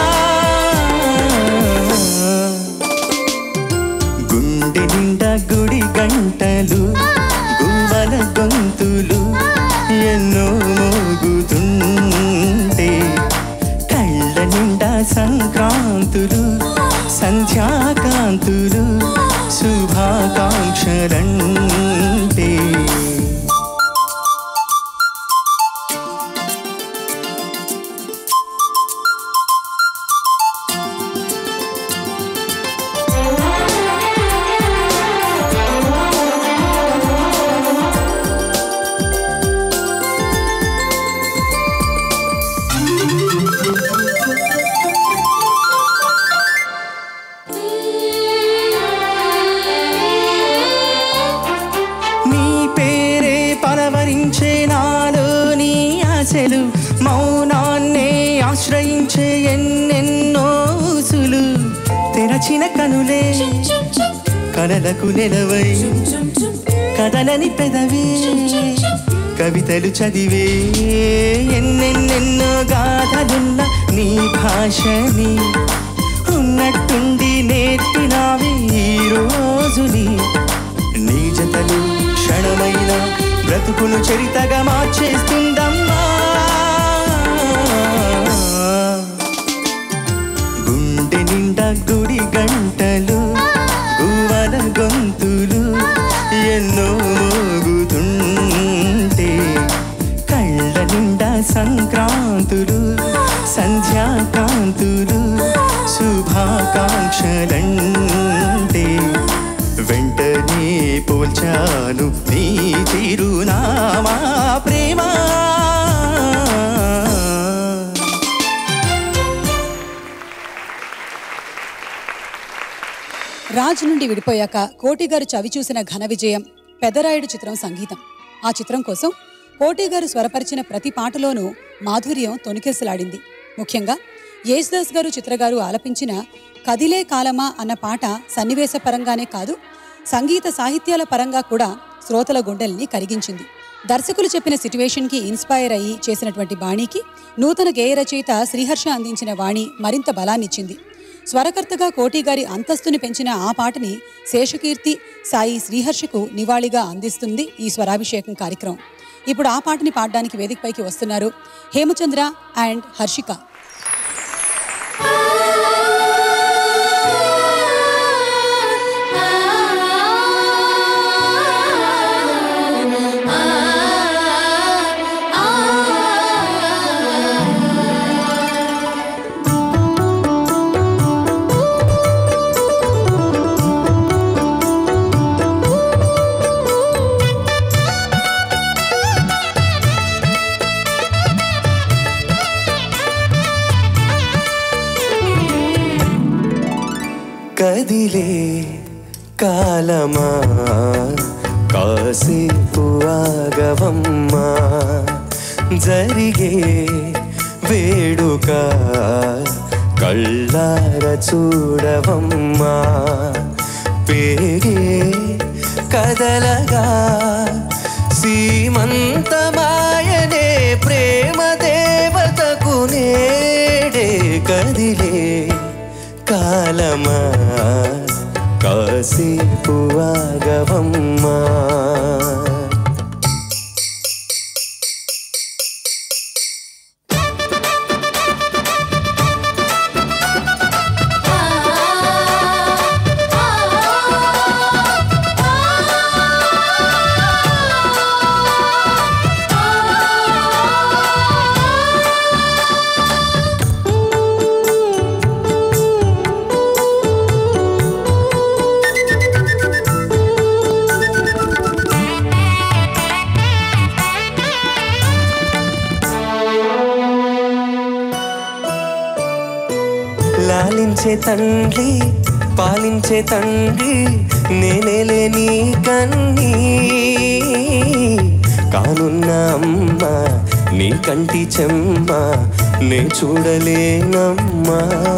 గుండె నిండా గుడి గంటలు గువ్వల గొంతులు ఎన్నో మోగుతుంటే కళ్ళ నిండా సంక్రాంతులు సంధ్యాకాంతులు శుభాకాంక్షలంటే నాలోని ఆశలు మౌనాన్నే ఆశ్రయించే ఎన్నెన్నో ఊసులు తెరచిన కనులే కలలకు నెలవై కదలని పెదవి కవితలు చదివే ఎన్నెన్నెన్నో గాథలున్న నీ భాషని ఉన్నట్టుండి నేర్పినావి ఈ రోజుని నీ జతలు క్షణమైన బ్రతుకును చరితగా మార్చేస్తుందమ్మా. గుండె నిండా గుడి గంటలు గువ్వల గొంతులు ఎన్నో మోగుతుంటే కళ్ళ నిండా సంక్రాంతులు సంధ్యాకాంతులు శుభాకాంక్షలంటే వెంటనే పోల్చాను నీ చిరునామా ప్రేమ. రాజ్ నుండి విడిపోయాక కోటి గారు చవిచూసిన ఘన విజయం పెదరాయుడు చిత్రం సంగీతం. ఆ చిత్రం కోసం కోటి గారు స్వరపరిచిన ప్రతి పాటలోనూ మాధుర్యం తొణికెసలాడింది. ముఖ్యంగా యేసుదాస్ గారు చిత్రగారు ఆలపించిన కదిలే కాలమా అన్న పాట సన్నివేశ పరంగానే కాదు సంగీత సాహిత్యాల పరంగా కూడా శ్రోతల గుండెల్ని కరిగించింది. దర్శకులు చెప్పిన సిట్యువేషన్కి ఇన్స్పైర్ అయ్యి చేసినటువంటి బాణీకి నూతన గేయ రచయిత శ్రీహర్ష అందించిన వాణి మరింత బలాన్నిచ్చింది. స్వరకర్తగా కోటి గారి అంతస్తుని పెంచిన ఆ పాటని శేషకీర్తి సాయి శ్రీహర్షకు నివాళిగా అందిస్తుంది ఈ స్వరాభిషేకం కార్యక్రమం. ఇప్పుడు ఆ పాటని పాడడానికి వేదికపైకి వస్తున్నారు హేమచంద్ర అండ్ హర్షిక. ఆ కదిలే కాలమా కాసేపు ఆగవమ్మా జరిగే వేడుక కళ్ళార చూడవమ్మా పేగే కదలగా సీమంతమాయనే ప్రేమ దేవతకు నేడే కదిలే కాలమా కాసేపు ఆగవమ్మా లాలించే తండ్రి పాలించే తండ్రి నేనేలే నీ కన్నీ కానున్న అమ్మ నీ కంటి చెమ్మ నే చూడలేనమ్మా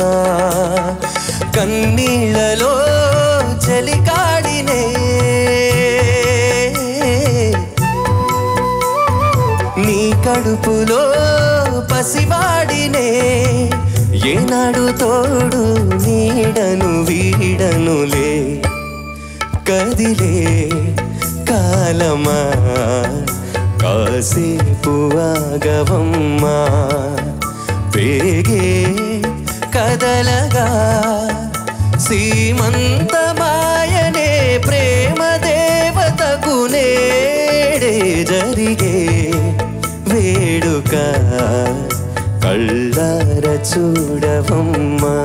కన్నీళ్ళలో చలికాడినే నీ కడుపులో పసివాడినే ఏనాడు తోడు నీడను వీడనులే కదిలే కాలమా కాసేపు ఆగవమ్మా పేగే కదలగా సీమంతమాయనే ప్రేమ దేవతకు నేడే జరిగే వేడుక కళ్ళార చూడవమ్మా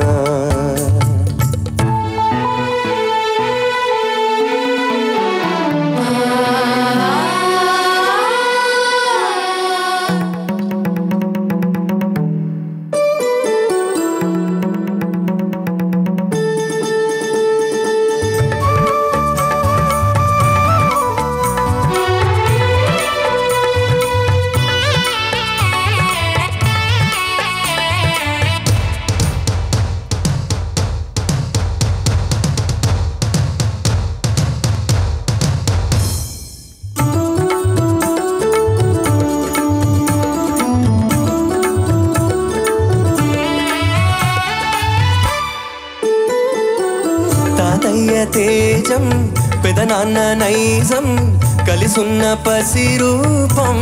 తేజం పెదనాన్న నైజం కలిసున్న పసిరూపం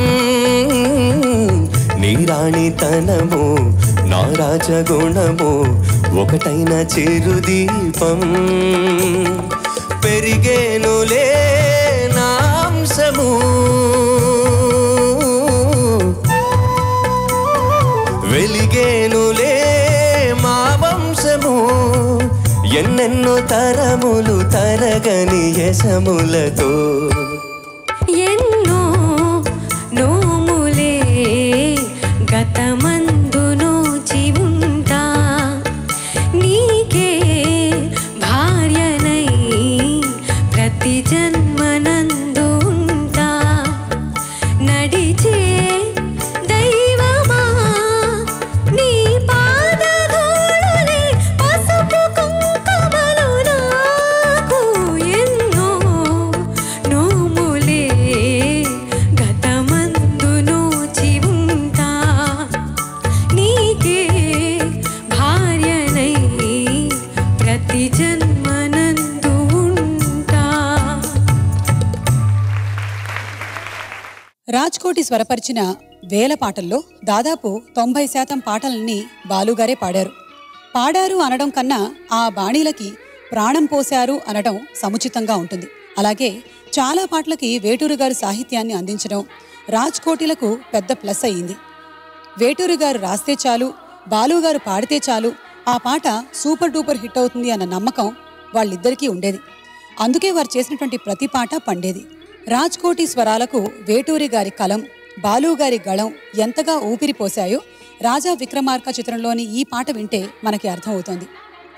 నీ రాణితనము నా రాజగుణము ఒకటైన చిరుదీపం పెరిగేనులే నాంశము వెలిగేనులే మా వంశము ఎన్నెన్నో తరములు తరగని యశములతో ఎన్నో నోములే గతమందు నోచి ఉంటా నీకే భార్యనై ప్రతి జన్మనందు ఉంటా నడిచే దైవమా నీ పాదధూళులే పసుపు కుంకుమలు నాకు ఎన్నో నోములే గతమందు నోచి ఉంటా నీకే భార్యనై ప్రతి జన్మనందు ఉంటా. రాజ్కోటి స్వరపరిచిన వేల పాటల్లో దాదాపు 90% పాటలన్నీ బాలుగారే పాడారు అనడం కన్నా ఆ బాణీలకి ప్రాణం పోశారు అనడం సముచితంగా ఉంటుంది. అలాగే చాలా పాటలకి వేటూరు గారు సాహిత్యాన్ని అందించడం రాజ్కోటిలకు పెద్ద ప్లస్ అయ్యింది. వేటూరు గారు రాస్తే చాలు, బాలుగారు పాడితే చాలు ఆ పాట సూపర్ డూపర్ హిట్ అవుతుంది అన్న నమ్మకం వాళ్ళిద్దరికీ ఉండేది. అందుకే వారు చేసినటువంటి ప్రతి పాట పండేది. రాజ్కోటి స్వరాలకు వేటూరి గారి కలం, బాలుగారి గళం ఎంతగా ఊపిరి పోశాయో రాజా విక్రమార్క చిత్రంలోని ఈ పాట వింటే మనకి అర్థమవుతోంది.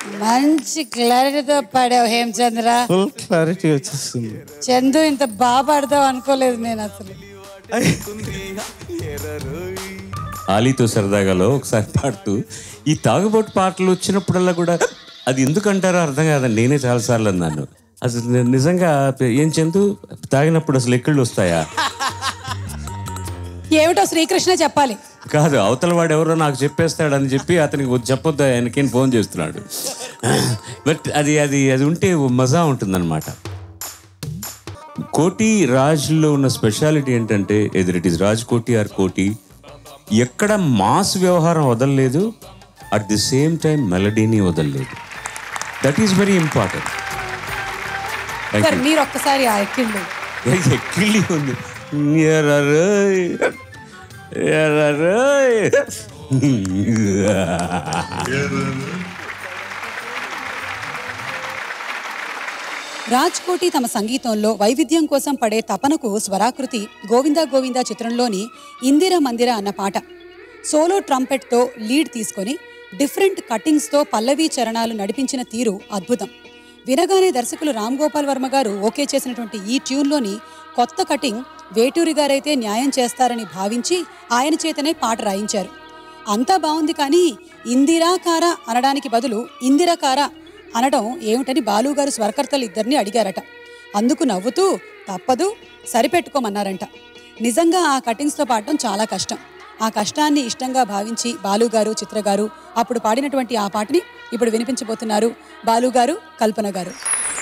మంచి క్లారిటీతో పాడావు హేమచంద్ర. ఫుల్ క్లారిటీ వచ్చేస్తుంది. చందు ఇంత బాగా పాడతావు అనుకోలేదు నేను అసలు. ఆలీతో సరదాగాలో ఒకసారి పాడుతూ ఈ తాగుబోటు పాటలు వచ్చినప్పుడల్లా కూడా అది ఎందుకంటారో అర్థం కాదండి. నేనే చాలాసార్లు అన్నాను. అసలు నిజంగా ఏం చందు తాగినప్పుడు అసలు ఎక్కళ్ళు వస్తాయా? ఏమిటో శ్రీకృష్ణ చెప్పాలి. కాదు, అవతల వాడు ఎవరో నాకు చెప్పేస్తాడని చెప్పి అతనికి చెప్పొద్దు ఆయనకి ఫోన్ చేస్తున్నాడు. బట్ అది అది అది ఉంటే మజా ఉంటుందన్నమాట. కోటి రాజ్లో ఉన్న స్పెషాలిటీ ఏంటంటే ఎదురు it is Raj Koti are కోటి, ఎక్కడ మాస్ వ్యవహారం వదలలేదు, అట్ ది సేమ్ టైం మెలడీని వదలలేదు. That is very important. మీరు ఒక్కసారి ఆ ఎక్కిళ్ళు ఎక్కిళ్ళి ఉంది. రాజ్కోటి తమ సంగీతంలో వైవిధ్యం కోసం పడే తపనకు స్వరాకృతి గోవిందా గోవిందా చిత్రంలోని ఇందిర మందిర అన్న పాట. సోలో ట్రంపెట్తో లీడ్ తీసుకొని డిఫరెంట్ కటింగ్స్తో పల్లవి చరణాలు నడిపించిన తీరు అద్భుతం. వినగానే దర్శకులు రామ్ గోపాల్ వర్మ గారు ఓకే చేసినటువంటి ఈ ట్యూన్లోని కొత్త కటింగ్ వేటూరి గారైతే న్యాయం చేస్తారని భావించి ఆయన చేతనే పాట రాయించారు. అంతా బాగుంది, కానీ ఇందిరాకార అనడానికి బదులు ఇందిరకార అనడం ఏమిటని బాలుగారు స్వరకర్తలు ఇద్దరిని అడిగారట. అందుకు నవ్వుతూ తప్పదు సరిపెట్టుకోమన్నారంట. నిజంగా ఆ కటింగ్స్తో పాడటం చాలా కష్టం. ఆ కష్టాన్ని ఇష్టంగా భావించి బాలుగారు, చిత్రగారు అప్పుడు పాడినటువంటి ఆ పాటని ఇప్పుడు వినిపించబోతున్నారు బాలుగారు, కల్పన గారు.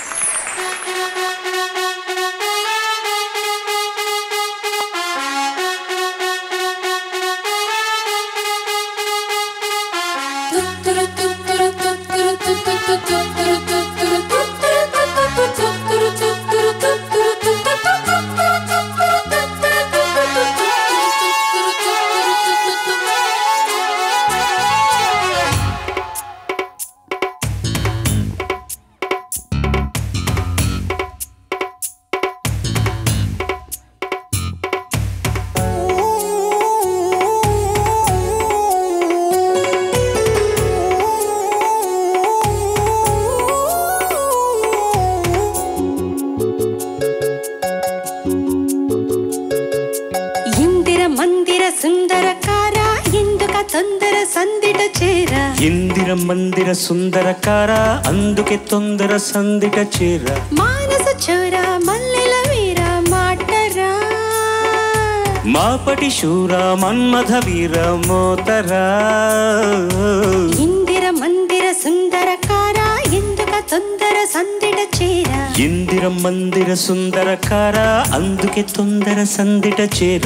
ఇందిర మందిర సుందరకార అందుకే తొందర సందిట చేర మానస చోర మల్లెల వీర మాటరా మాపటి శూర మన్మథ వీర మోతరా ఇందిర మందిర సుందరకార ఎందుక తొందర సందిట చేర ఇందిర మందిర సుందరకార అందుకే తొందర సందిట చేర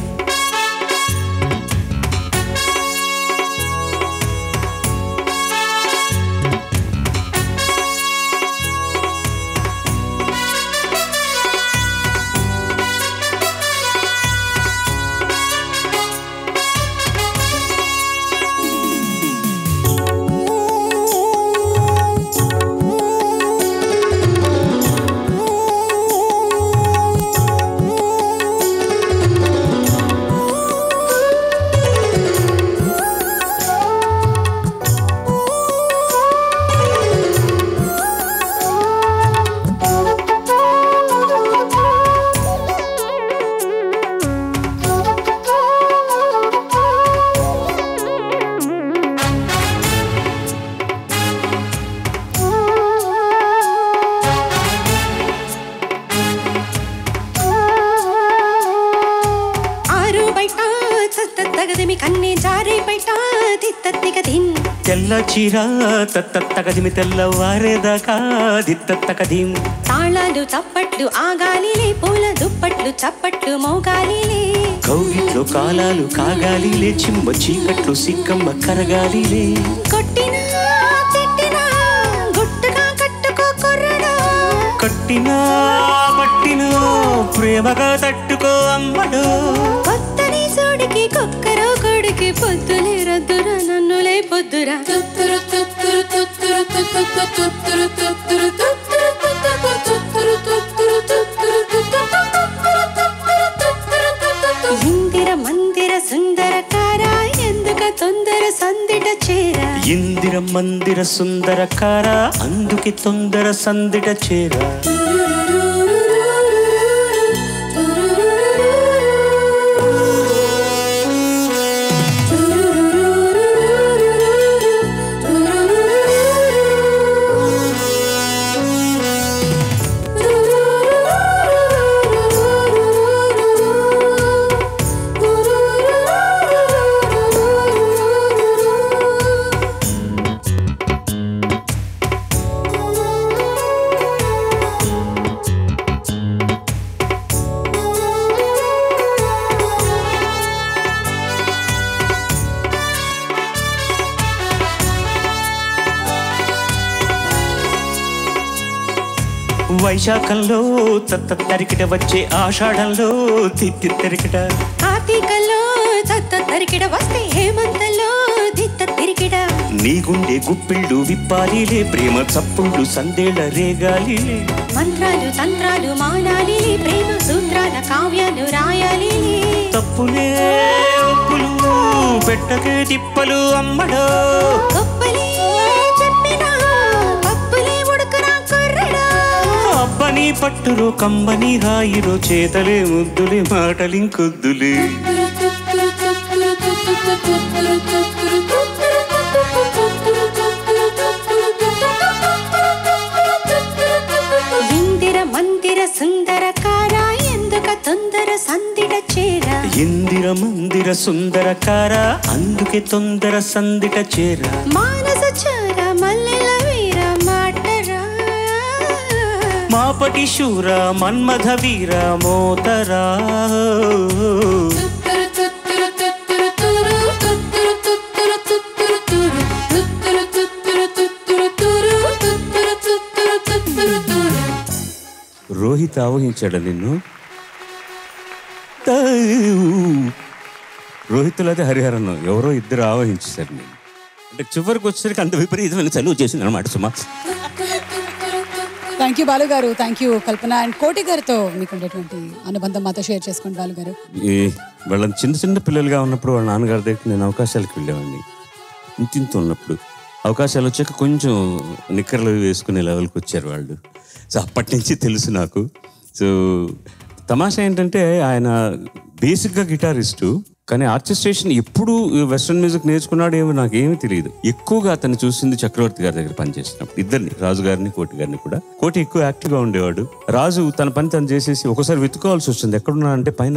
తెల్ల చీర తత్తగదిమి తెల్లవారేదాకా దిత్తగదిం తాళాలు తప్పట్లు ఆగాలిలే పూల దుప్పట్లు చప్పట్లు మోగాలిలే కౌగిట్లో కాలాలు కాగాలిలే చిమ్మ చీకట్లు సిక్కమ్మ కరగాలిలే కొట్టినా తిట్టినా గుట్టుగా కట్టుకో కుర్రడా కట్టినా పట్టినా ప్రేమగా తట్టుకో అమ్మడు కొత్తని సోడికి కొక్కరో కొడికి పొద్దులే రద్దురా నన్నులే పొద్దురా ఇందిర మందిర సుందరకార ఎందుక తొందర సందిట చేర ఇందిర మందిర సుందరకార అందుకే తొందర సందిట చేరా వైశాఖంలో తరికిట వచ్చే ఆషాఢంలో తిత్తి తరికిట కార్తీకల్లో తరికిట వస్తే హేమంతలో తిరికిట నీ గుండె గుప్పిళ్ళు విప్పాలిలే ప్రేమ చప్పుళ్ళు సందేళ రేగాలిలే మంత్రాలు తంత్రాలు మానాలి ప్రేమ సూత్రాల కావ్యాలు రాయాలి తప్పులే ఒప్పులు పెట్టకే తిప్పలు అమ్మడో గొప్పలే చెప్పినా పప్పులే ఉడుకురా కుర్రడా అబ్బని పట్టులో కమ్మని రాయిరో చేతలే ముద్దులే మాటలింకొద్దులే ఇందిర మందిర సుందరకార ఎందుక తొందర సందిట చేరా ఇందిర మందిర సుందరకార అందుకే తొందర సందిట చేరా మానస చార మల్లెల వీర మాటరా మాపటి శూర మన్మథ వీర మోతరా రోహిత్ ఆవహించాడు నిన్ను. రోహిత్లో అయితే హరిహరన్ ఎవరో ఇద్దరు ఆవహించారు నేను. అంటే చివరికి వచ్చేసరికి అంత విపరీతమైన చలువు చేసింది అనమాట సుమా. థ్యాంక్ యూ బాలు గారు, థ్యాంక్ యూ కల్పన అండ్ కోటి గారితో మీకు ఉండేటువంటి అనుబంధం మాతో షేర్ చేసుకోండి బాలు గారు. వాళ్ళని చిన్న చిన్న పిల్లలుగా ఉన్నప్పుడు వాళ్ళ నాన్నగారి దగ్గర నేను అవకాశాలకు వెళ్ళేవాడిని. ఇంతింత ఉన్నప్పుడు అవకాశాలు వచ్చాక కొంచెం నిక్కర్లు వేసుకునే లెవెల్కి వచ్చారు వాళ్ళు. సో అప్పటి నుంచి తెలుసు నాకు. సో తమాషా ఏంటంటే ఆయన బేసిక్గా గిటారిస్టు, కానీ ఆర్కెస్ట్రేషన్ ఎప్పుడు వెస్ట్రన్ మ్యూజిక్ నేర్చుకున్నాడు ఏమో నాకేమీ తెలియదు. ఎక్కువగా అతను చూసింది చక్రవర్తి గారి దగ్గర పనిచేసినప్పుడు, ఇద్దరిని, రాజు గారిని కోటి గారిని కూడా. కోటి ఎక్కువ యాక్టివ్గా ఉండేవాడు. రాజు తన పని తను చేసేసి ఒకసారి వెతుకోవాల్సి వస్తుంది ఎక్కడున్నా అంటే పైన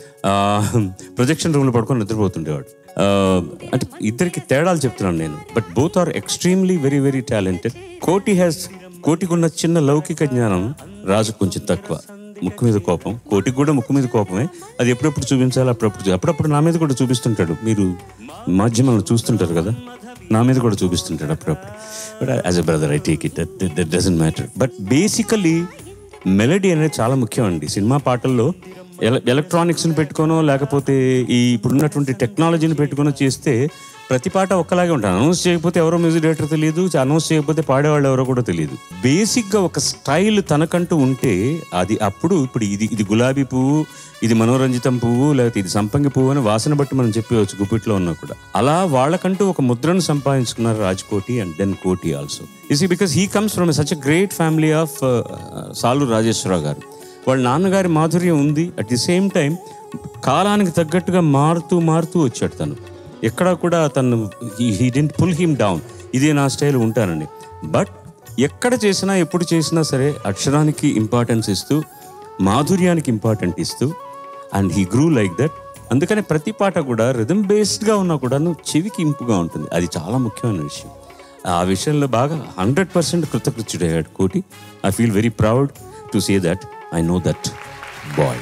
ప్రొజెక్షన్ రూమ్లో పడుకొని నిద్రపోతుండేవాడు. అంటే ఇద్దరికి తేడాలు చెప్తున్నాను నేను, but both are extremely very very talented. కోటికున్న చిన్న లౌకిక జ్ఞానం రాజు కొంచెం తక్కువ. ముక్కు మీద కోపం, కోటికి కూడా ముక్కు మీద కోపమే. అది ఎప్పుడెప్పుడు చూపించాలి అప్పుడప్పుడు నా మీద కూడా చూపిస్తుంటాడు. మీరు మాధ్యమాలను చూస్తుంటారు కదా, నా మీద కూడా చూపిస్తుంటాడు అప్పుడప్పుడు. But as a brother I take it, that doesn't matter. But basically melody అనేది చాలా ముఖ్యం అండి. సినిమా పాటల్లో ఎలక్ట్రానిక్స్ని పెట్టుకోనో లేకపోతే ఈ ఇప్పుడున్నటువంటి టెక్నాలజీని పెట్టుకునో చేస్తే ప్రతి పాట ఒక్కలాగే ఉంటాను. అనౌన్స్ చేయకపోతే ఎవరో మ్యూజిక్ డైరెక్టర్ తెలియదు, అనౌన్స్ చేయకపోతే పాడేవాళ్ళు ఎవరో కూడా తెలియదు. బేసిక్గా ఒక స్టైల్ తనకంటూ ఉంటే అది అప్పుడు ఇప్పుడు ఇది గులాబీ పువ్వు, ఇది మనోరంజితం పువ్వు, లేకపోతే ఇది సంపంగి పువ్వు అని వాసన బట్టి మనం చెప్పవచ్చు గుప్పిట్లో ఉన్నా కూడా. అలా వాళ్ళకంటూ ఒక ముద్రను సంపాదించుకున్నారు Raj Koti and then Koti also. Is because he comes from such a great family of Saluru Rajeswara Rao గారు. వాళ్ళ నాన్నగారి మాధుర్యం ఉంది, అట్ ది సేమ్ టైం కాలానికి తగ్గట్టుగా మారుతూ వచ్చాడు తను. ఎక్కడా కూడా తను he didn't pull him down, ఇదే నా స్టైల్ ఉంటానని. బట్ ఎక్కడ చేసినా ఎప్పుడు చేసినా సరే అక్షరానికి ఇంపార్టెన్స్ ఇస్తూ, మాధుర్యానికి ఇంపార్టెంట్ ఇస్తూ, and he grew like that. అందుకనే ప్రతి పాట కూడా రిథమ్ బేస్డ్గా ఉన్నా కూడా చెవికి ఇంపుగా ఉంటుంది. అది చాలా ముఖ్యమైన విషయం. ఆ విషయంలో బాగా 100% కృతకృత్యుడయ్యాడు Koti. I feel very proud to say that I know that boy.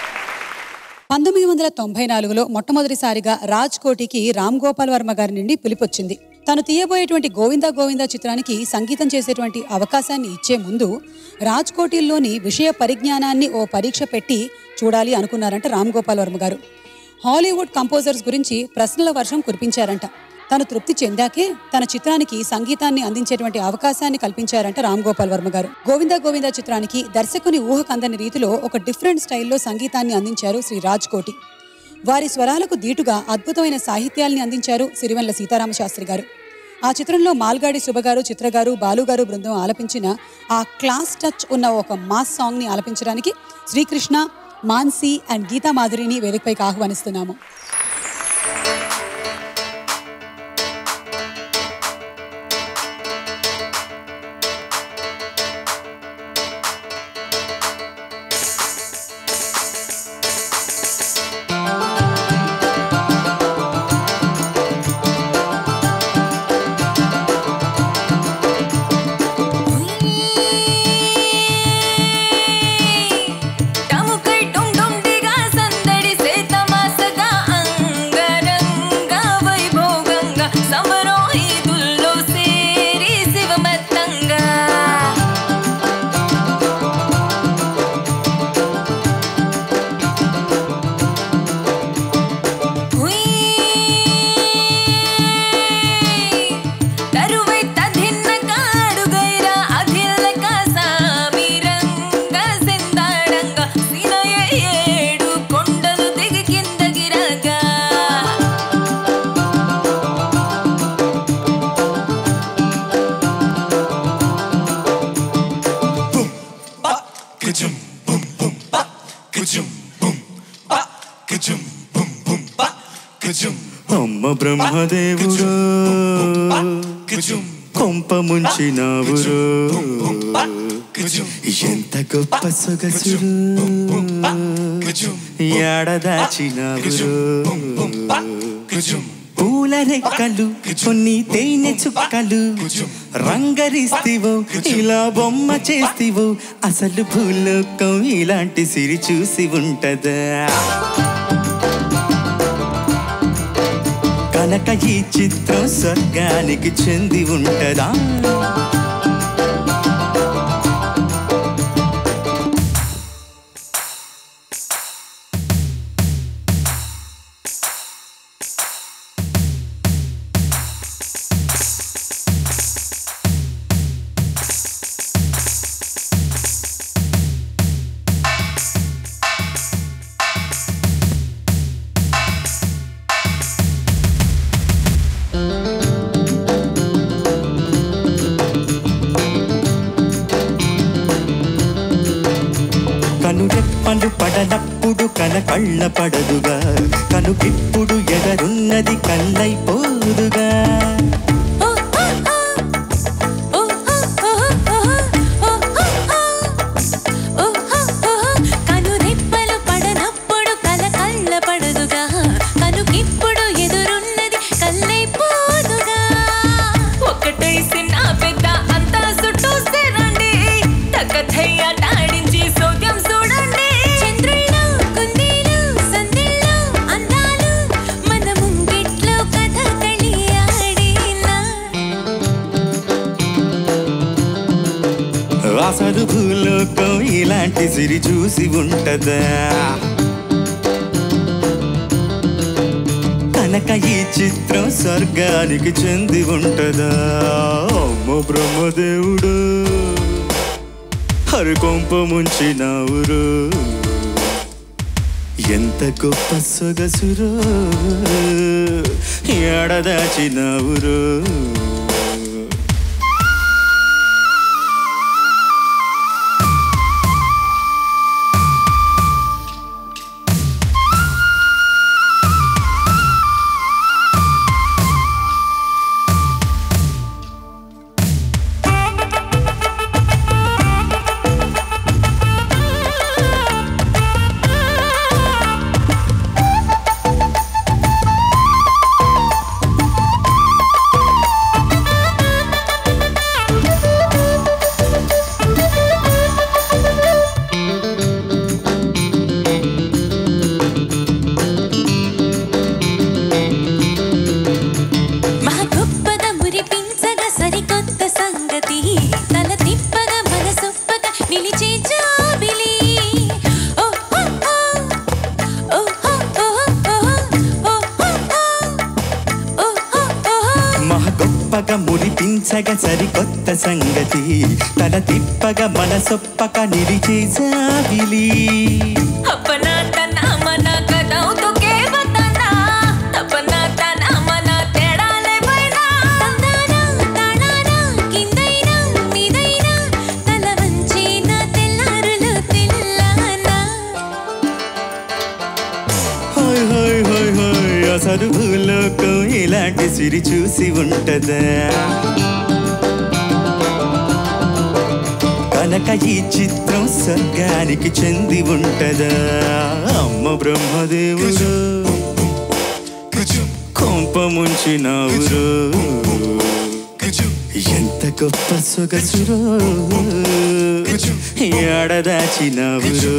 1994లో మొట్టమొదటిసారిగా రాజ్ కోటికి రామ్ గోపాల్ వర్మ గారి నుండి పిలుపొచ్చింది. తను తీయబోయేటువంటి గోవిందా గోవిందా చిత్రానికి సంగీతం చేసేటువంటి అవకాశాన్ని ఇచ్చే ముందు రాజ్ కోటిల్లోని విషయ పరిజ్ఞానాన్ని ఓ పరీక్ష పెట్టి చూడాలి అనుకున్నారంట రామ్ గోపాల్ వర్మ గారు. హాలీవుడ్ కంపోజర్స్ గురించి ప్రశ్నల వర్షం కురిపించారంట. తను తృప్తి చెందాకే తన చిత్రానికి సంగీతాన్ని అందించేటువంటి అవకాశాన్ని కల్పించారంట రామ్ గోపాల్ వర్మ గారు. గోవిందా గోవిందా చిత్రానికి దర్శకుని ఊహకందని రీతిలో ఒక డిఫరెంట్ స్టైల్లో సంగీతాన్ని అందించారు శ్రీ రాజ్ కోటి. వారి స్వరాలకు దీటుగా అద్భుతమైన సాహిత్యాల్ని అందించారు సిరివెన్నెల సీతారామ శాస్త్రి గారు. ఆ చిత్రంలో మాల్గాడి శుభగారు, చిత్రగారు, బాలుగారు బృందం ఆలపించిన ఆ క్లాస్ టచ్ ఉన్న ఒక మాస్ సాంగ్ని ఆలపించడానికి శ్రీకృష్ణ, మాన్సీ అండ్ గీతా మాధురిని వేదికపైకి ఆహ్వానిస్తున్నాము. అమ్మ బ్రహ్మదేవుడు కొంప ముంచినావురు, ఎంత గొప్ప సొగసురు ఏడదాచినావురు. పూల రెక్కలు కొన్ని తేనె చుక్కలు రంగరిస్తివో ఇలా బొమ్మ చేస్తివో, అసలు భూలోకం ఇలాంటి సిరి చూసి ఉంటదా? కనుక ఈ చిత్రం స్వర్గానికి చెంది ఉంటదా? కనురెప్పలు పడనప్పుడు కళ్ళ పడదుగా, కనుకిప్పుడు ఎదరున్నది కళ్ళైపోదుగా. కనురెప్పలు పడనప్పుడు కళ్ళ పడదుగా, కనుకిప్పుడు ఎదురున్నది కళ్ళైపోదుగా. ఒకటై సిన్న పెద్ద అంతా చుట్టూ రండి, తగ్గథయ్య తాడించి సోద్యం చూడండి. చంద్రుల్లో కుందీలు సందిల్లో అందాలు మన ముంగిట్లో కథకళి ఆడినా. అసలు భూలోకం ఇలాంటి సిరి చూసి ఉంటదా? కనుక ఈ చిత్రం స్వర్గానికి చెంది ఉంటదా? అమ్మ బ్రహ్మదేవుడు హరికొంప ముంచినావురు, ఎంత గొప్ప సొగసురు ఏడదాచినావురు. గొప్పగా మురిపించగా సరికొత్త సంగతి, తల తిప్పగా మనసొప్పక నిలిచే జాబిలి. अपना तना मना कदाऊ तो के बताना, अपना तना मना तेड़ा ले बैना. तंदाना ఇలాంటి సిరి చూసి ఉంటదా కనుక ఈ చిత్రం స్వర్గానికి చెంది ఉంటదా అమ్మ బ్రహ్మదేవుడు కొంప ముంచినావురు ఎంత గొప్ప సొగసురో ఏడదాచినావురు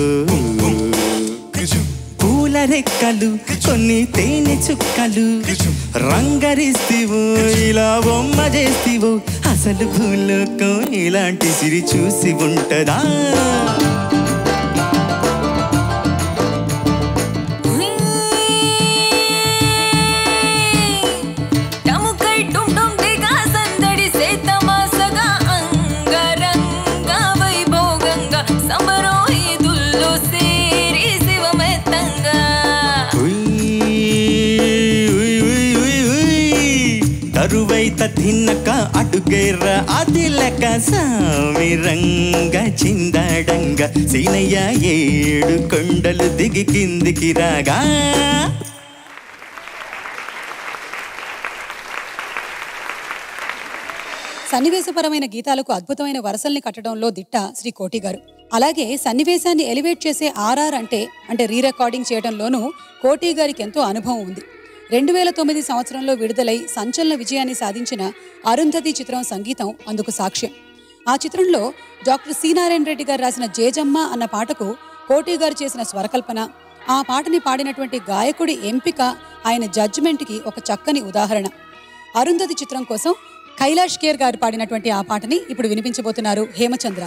పూల రెక్కలు కొన్ని తేనె చుక్కలు రంగరిస్తివో ఇలా బొమ్మ చేస్తివో అసలు భూలోకం ఇలాంటి సిరి చూసి ఉంటదా తరువైత తిన్నక అడుగేర్ర అది లెక్క సామిరంగ చిందడంగ సీనయ్య 7 కొండలు దిగి కిందికి రాగా సన్నివేశపరమైన గీతాలకు అద్భుతమైన వరసల్ని కట్టడంలో దిట్ట శ్రీ కోటి గారు. అలాగే సన్నివేశాన్ని ఎలివేట్ చేసే ఆర్ఆర్ అంటే రీ రికార్డింగ్ చేయడంలోనూ కోటి గారికి ఎంతో అనుభవం ఉంది. 2009 సంవత్సరంలో విడుదలై సంచలన విజయాన్ని సాధించిన అరుంధతి చిత్రం సంగీతం అందుకు సాక్ష్యం. ఆ చిత్రంలో డాక్టర్ సి నారాయణ రెడ్డి గారు రాసిన జేజమ్మ అన్న పాటకు కోటి గారు చేసిన స్వరకల్పన, ఆ పాటని పాడినటువంటి గాయకుడి ఎంపిక ఆయన జడ్జిమెంట్కి ఒక చక్కని ఉదాహరణ. అరుంధతి చిత్రం కోసం కైలాష్ ఖేర్ గారు పాడినటువంటి ఆ పాటని ఇప్పుడు వినిపించబోతున్నారు హేమచంద్ర.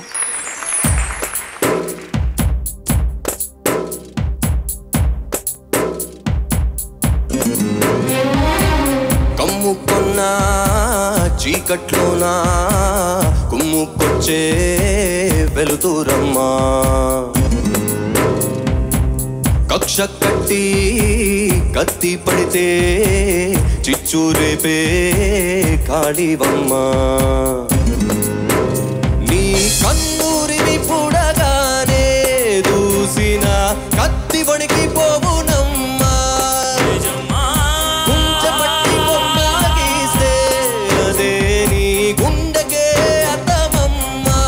కమ్ముకున్నా చీకట్లోనా కుమ్ముకొచ్చే వెలుతురమ్మా, కక్ష కట్టి కత్తి పడితే చిచ్చు రేపే కాళీవమ్మా, నీ కన్నూరిని పుడగానే దూసిన కత్తి వణికి పోవునమ్మా, కుంచపట్టి బొమ్మ గీస్తే అదే నీ గుండెకే అర్థమమ్మా,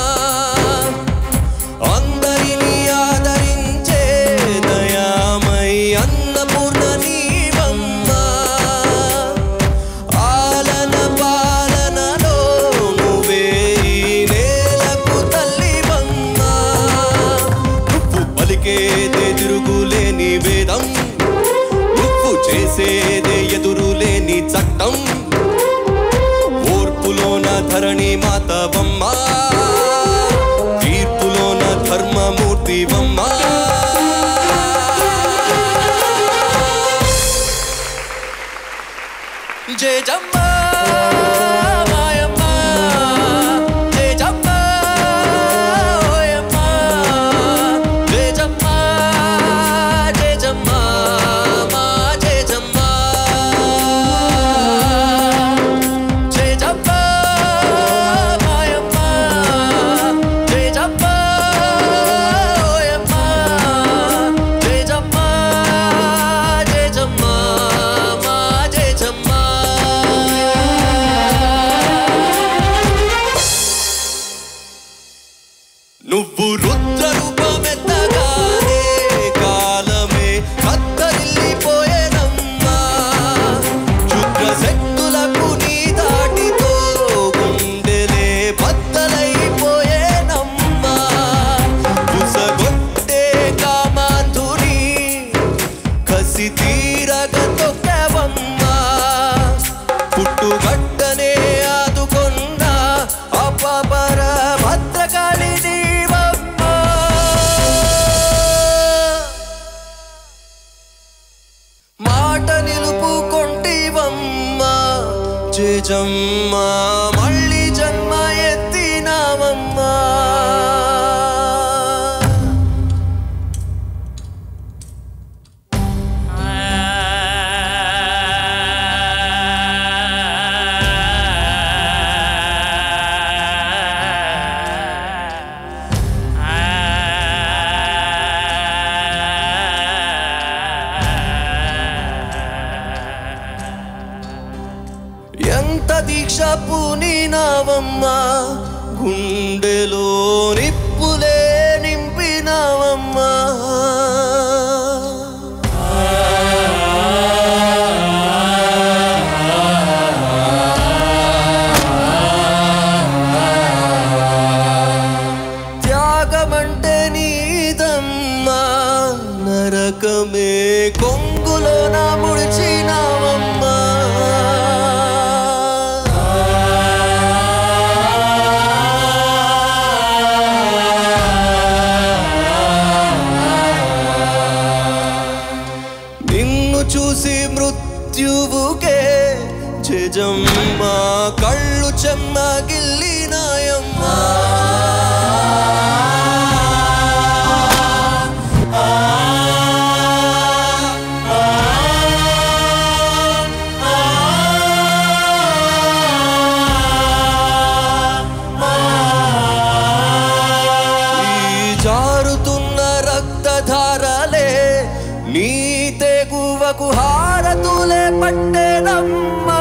అందరినీ ఆదరించే దయామై అన్నపూర్ణ నీవమ్మా, ఆలన పాలనలో నువ్వే ఈ నేలకు తల్లివమ్మా, నువ్వు పలికేదే తిరుగులేని వేదం, నువ్వు చేసేదే ఎదురులేని చట్టం, ఓర్పులోన ధరణి మాతవమ్మా, తీర్పులోన ధర్మమూర్తివమ్మా. జయజమ్మ మాయమ్మ, జయజమ్మ ఓయమ్మ, జయజమ్మ జయజమ్మ మా జయజమ్మ, జయజమ్మ మాయమ్మ, జయజమ్మ ఓయమ్మ, జయజమ్మ జయజమ్మ మా జయజమ్మ. నువ్వు రుద్ర రూపమెత్తగానే కాలమే కత్తరిల్లిపోయేనమ్మా, క్షుద్ర శక్తులకు నీ దాటితో గుండెలే బద్దలైపోయేనమ్మా, బుసగొట్టే కామాంధుని కసి తీరగ తొక్కవమ్మా, పుట్టుగడ్డనే ఆదుకున్న అపపర భద్రకాళి నీవమ్మా. లోకమే కొంగులో నా ముడిచినావమ్మా నిన్ను చూసి మృత్యువుకే జజమ్మా కళ్ళు చెమ్మగిల్లినాయమ్మా జారుతున్న రక్తధారలే నీ తెగువకు హారతులే పట్టెనమ్మా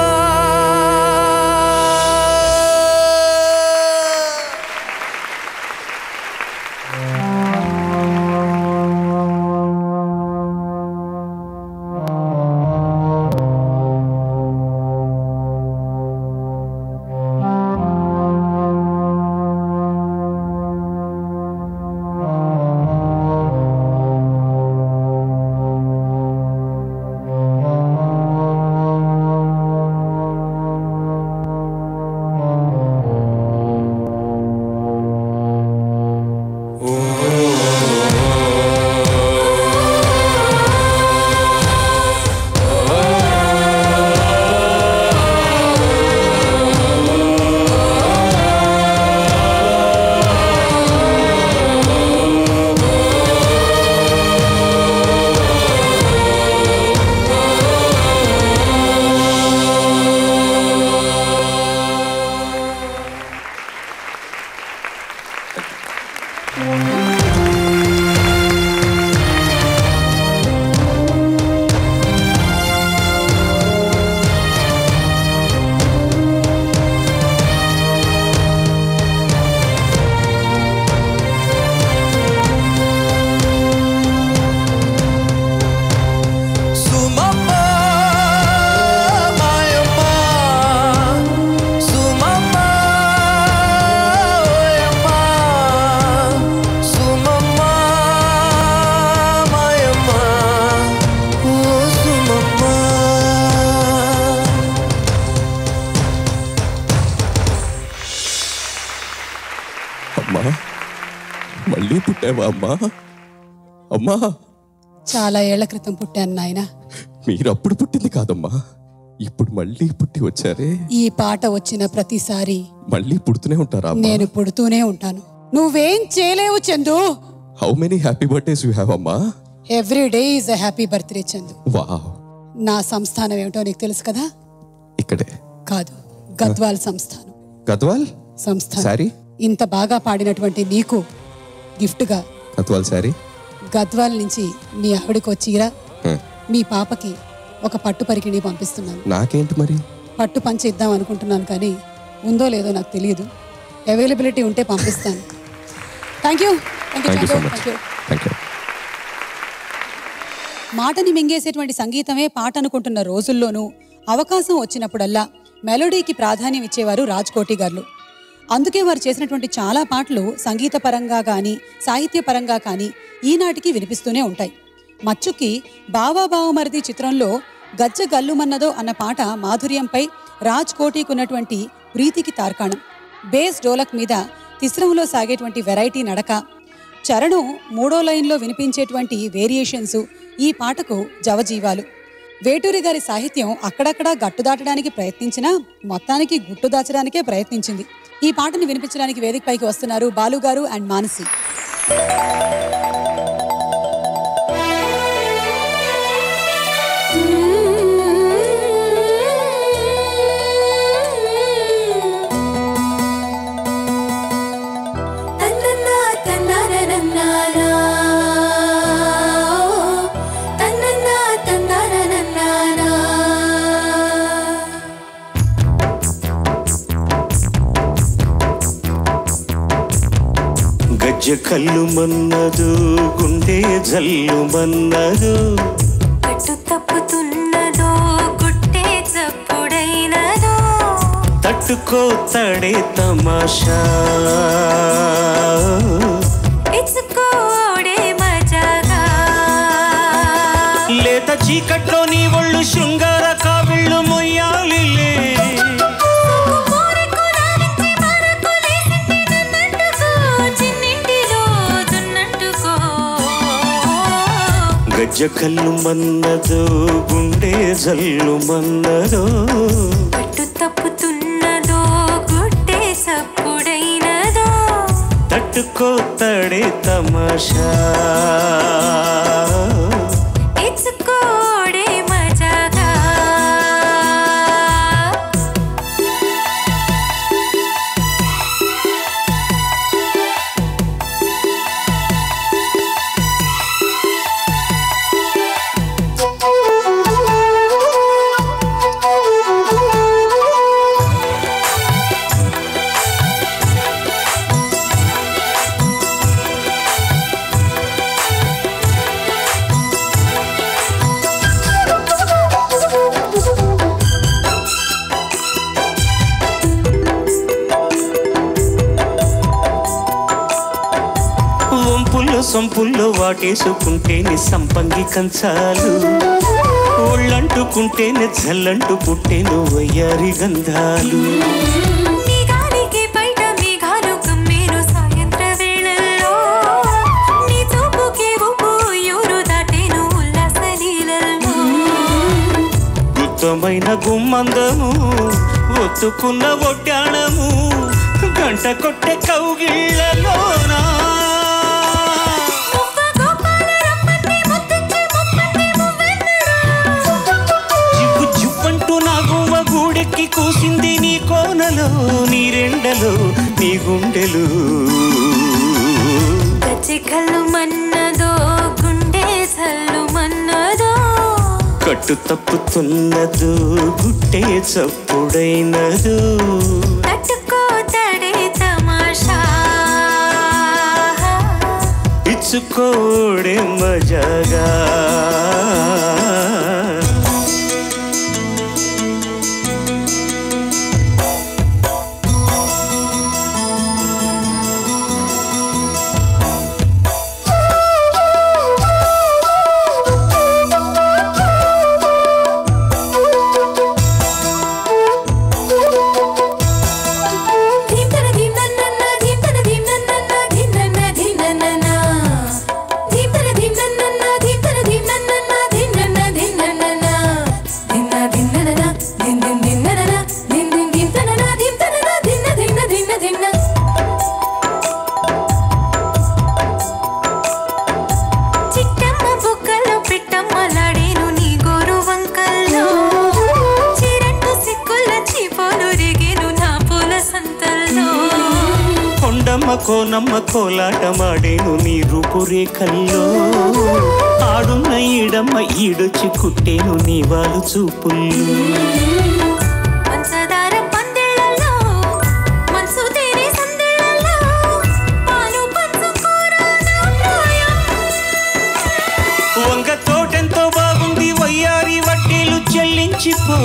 మళ్ళీ పుట్టావా అమ్మా? అమ్మా చాలా ఏళ్ల క్రితం పుట్టాను నాయన. మీరు అప్పుడు పుట్టింది కాదమ్మా, ఇప్పుడు మళ్ళీ పుట్టి వచ్చారే. ఈ పాట వచ్చిన ప్రతిసారి మళ్ళీ పుడుతూనే ఉంటారా? నేను పుడుతూనే ఉంటాను. నువ్వేం చేయలేవు Chandu. How many happy birthdays you have అమ్మా? Every day is a happy birthday Chandu. Wow. నా సంస్థానం ఏమిటో నీకు తెలుసు కదా? ఇక్కడే కాదు, గద్వాల్ సంస్థానం. గద్వాల్ సంస్థానం. సారీ. ఇంత బాగా పాడినటువంటి నీకు గిఫ్ట్ గా గద్వాల్ సారీ. గద్వాల్ నుంచి మీ ఆవిడకి చీర, మీ పాపకి ఒక పట్టు పరికిణి పంపిస్తున్నాను. నాకేంటి మరి? పట్టు పంచ ఇద్దాం అనుకుంటున్నాను, కానీ ఉందో లేదో నాకు తెలియదు. అవైలబిలిటీ ఉంటే పంపిస్తాను. Thank you. మాటని మింగేసేటువంటి సంగీతమే పాట అనుకుంటున్న రోజుల్లోనూ అవకాశం వచ్చినప్పుడల్లా మెలోడీకి ప్రాధాన్యం ఇచ్చేవారు రాజ్ కోటి గారు. అందుకే వారు చేసినటువంటి చాలా పాటలు సంగీత పరంగా కానీ సాహిత్య పరంగా కానీ ఈనాటికి వినిపిస్తూనే ఉంటాయి. మచ్చుకి బావా బావమరిది చిత్రంలో గజ్జ గల్లుమన్నదో అన్న పాట మాధుర్యంపై రాజ్ కోటికి ఉన్నటువంటి ప్రీతికి తార్కాణం. బేస్ డోలక్ మీద తిస్రంలో సాగేటువంటి వెరైటీ నడక, చరణం మూడో లైన్లో వినిపించేటువంటి వేరియేషన్స్ ఈ పాటకు జవజీవాలు. వేటూరి గారి సాహిత్యం అక్కడక్కడా గట్టు దాటడానికి ప్రయత్నించినా మొత్తానికి గుట్టు దాచడానికే ప్రయత్నించింది. ఈ పాటని వినిపించడానికి వేదికపైకి వస్తున్నారు బాలుగారు అండ్ మానసి. గజ్జ కల్లు మన్నదు, గుండె జల్లు మన్నదు, కట్టు తప్పుతున్నదో గుట్టే చప్పుడైనదో, తట్టుకోతడే తమాషా ఇచ్చుకోడే మజాగా, గజ్జ కల్లు మన్నదో గుండె జల్లు మన్నదో పట్టు తప్పుతున్నదో గుడ్డే సప్పుడైనదో తట్టుకోతడే తమాషా ఇచ్చుకోడే మజాగా సొంపుల్లో వాటేసుకుంటేనే సంపంగి కంచాలు ఒళ్ళంటుకుంటేనే జల్లంటు పుట్టేను వయ్యారి గంధాలు మేఘానికి బయట మేఘాలు కమ్మేను సాయంత్ర వేళల్లో నీ చూపుకి ఊపు యూరు దాటేను ఉల్లాస లీలల్లో గుత్తమైన గుమ్మందము ఒత్తుకున్న ఒడ్డాణము గంట కొట్టే కౌగిళ్ళలోనా కూసింది నీ కోనలో నీ రెండలో నీ గుండెలు గజ్జి కల్లు మన్నదో గుండె జల్లు మన్నదో కట్టు తప్పుతున్నదో గుట్టే చప్పుడైనదో తట్టుకోతడే తమాషా ఇచ్చుకోడే మజాగా కోనమ్మ కోలాటమాడేను నీ రూపురేఖల్లో ఆడున్న ఈడమ్మ ఈడొచ్చి కుట్టేను నీ వాళ్ళు చూపుల్లో పంచదార పందిళ్ళలో మనసు తేనే సందిళ్ళలో పాలు పంచుకోర నా ప్రాయం వంగ తోటెంతో బాగుంది వయ్యారి వడ్డీలు చెల్లించిపో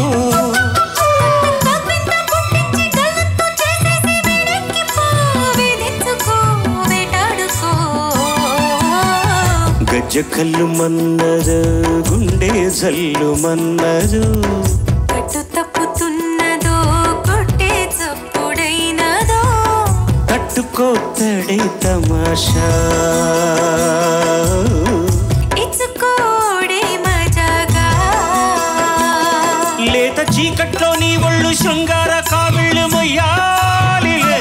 గజ్జ కల్లు మన్నదు గుండె జల్లు మన్నదు కట్టు తప్పుతున్నదో కొట్టే చప్పుడైనదో తట్టుకోతడే తమాషా ఇచ్చుకోడే మజాగా లేత చీకట్లో నీ ఒళ్ళు శృంగార కావిళ్ళు మొయ్యాలిలే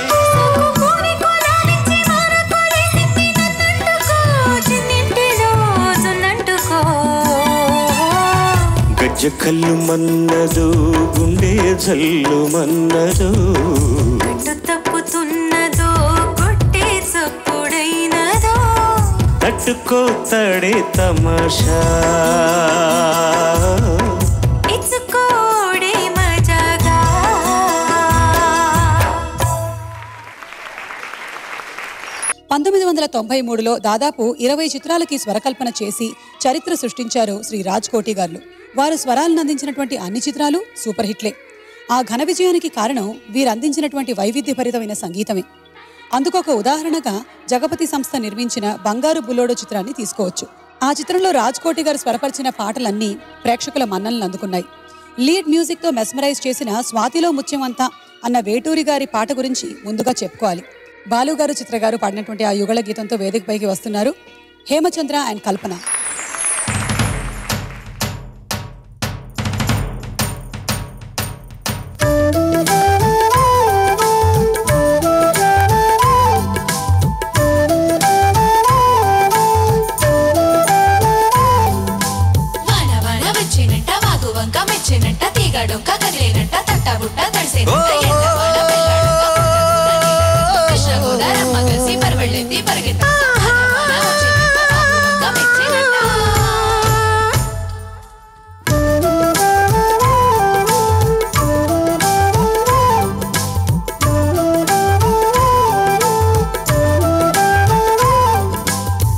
గజ్జ కల్లు మన్నదు గుండె జల్లు మన్నదు కట్టు తప్పుతున్నదో కొట్టే చప్పుడైనదో తట్టుకోతడే తమాషా ఇచ్చుకోడే మజాగా 1993లో దాదాపు 20 చిత్రాలకి స్వరకల్పన చేసి చరిత్ర సృష్టించారు శ్రీ రాజ్ కోటి గారు. వారు స్వరాలను అందించినటువంటి అన్ని చిత్రాలు సూపర్ హిట్లే. ఆ ఘన విజయానికి కారణం వీరు అందించినటువంటి వైవిధ్యభరితమైన సంగీతమే. అందుకొక ఉదాహరణగా జగపతి సంస్థ నిర్మించిన బంగారు బుల్లోడు చిత్రాన్ని తీసుకోవచ్చు. ఆ చిత్రంలో రాజ్ కోటి గారు స్వరపరిచిన పాటలన్నీ ప్రేక్షకుల మన్ననలు అందుకున్నాయి. లీడ్ మ్యూజిక్తో మెస్మరైజ్ చేసిన స్వాతిలో ముత్యమంతా అన్న వేటూరి గారి పాట గురించి ముందుగా చెప్పుకోవాలి. బాలుగారు చిత్ర గారు పాడినటువంటి ఆ యుగళ గీతంతో వేదికపైకి వస్తున్నారు హేమచంద్ర అండ్ కల్పన.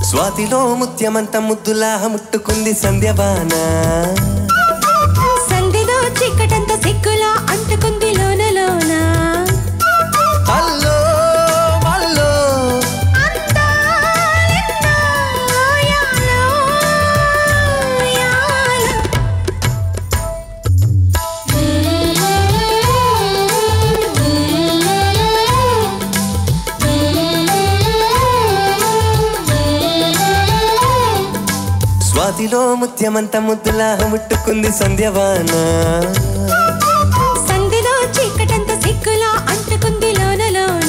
స్వాతిలో ముత్యమంత ముద్దులా ముట్టుకుంది సంధ్యవాన సంధిలో చిక్కటంత సిగ్గులా అంటుకుంది లోన లోన అల్లో మల్లో స్వాతిలో ముత్యమంత ముద్దులా ముట్టుకుంది సంధ్యవాన సంధిలో చిక్కటంత సిగ్గులా అంటుకుంది లోన లోన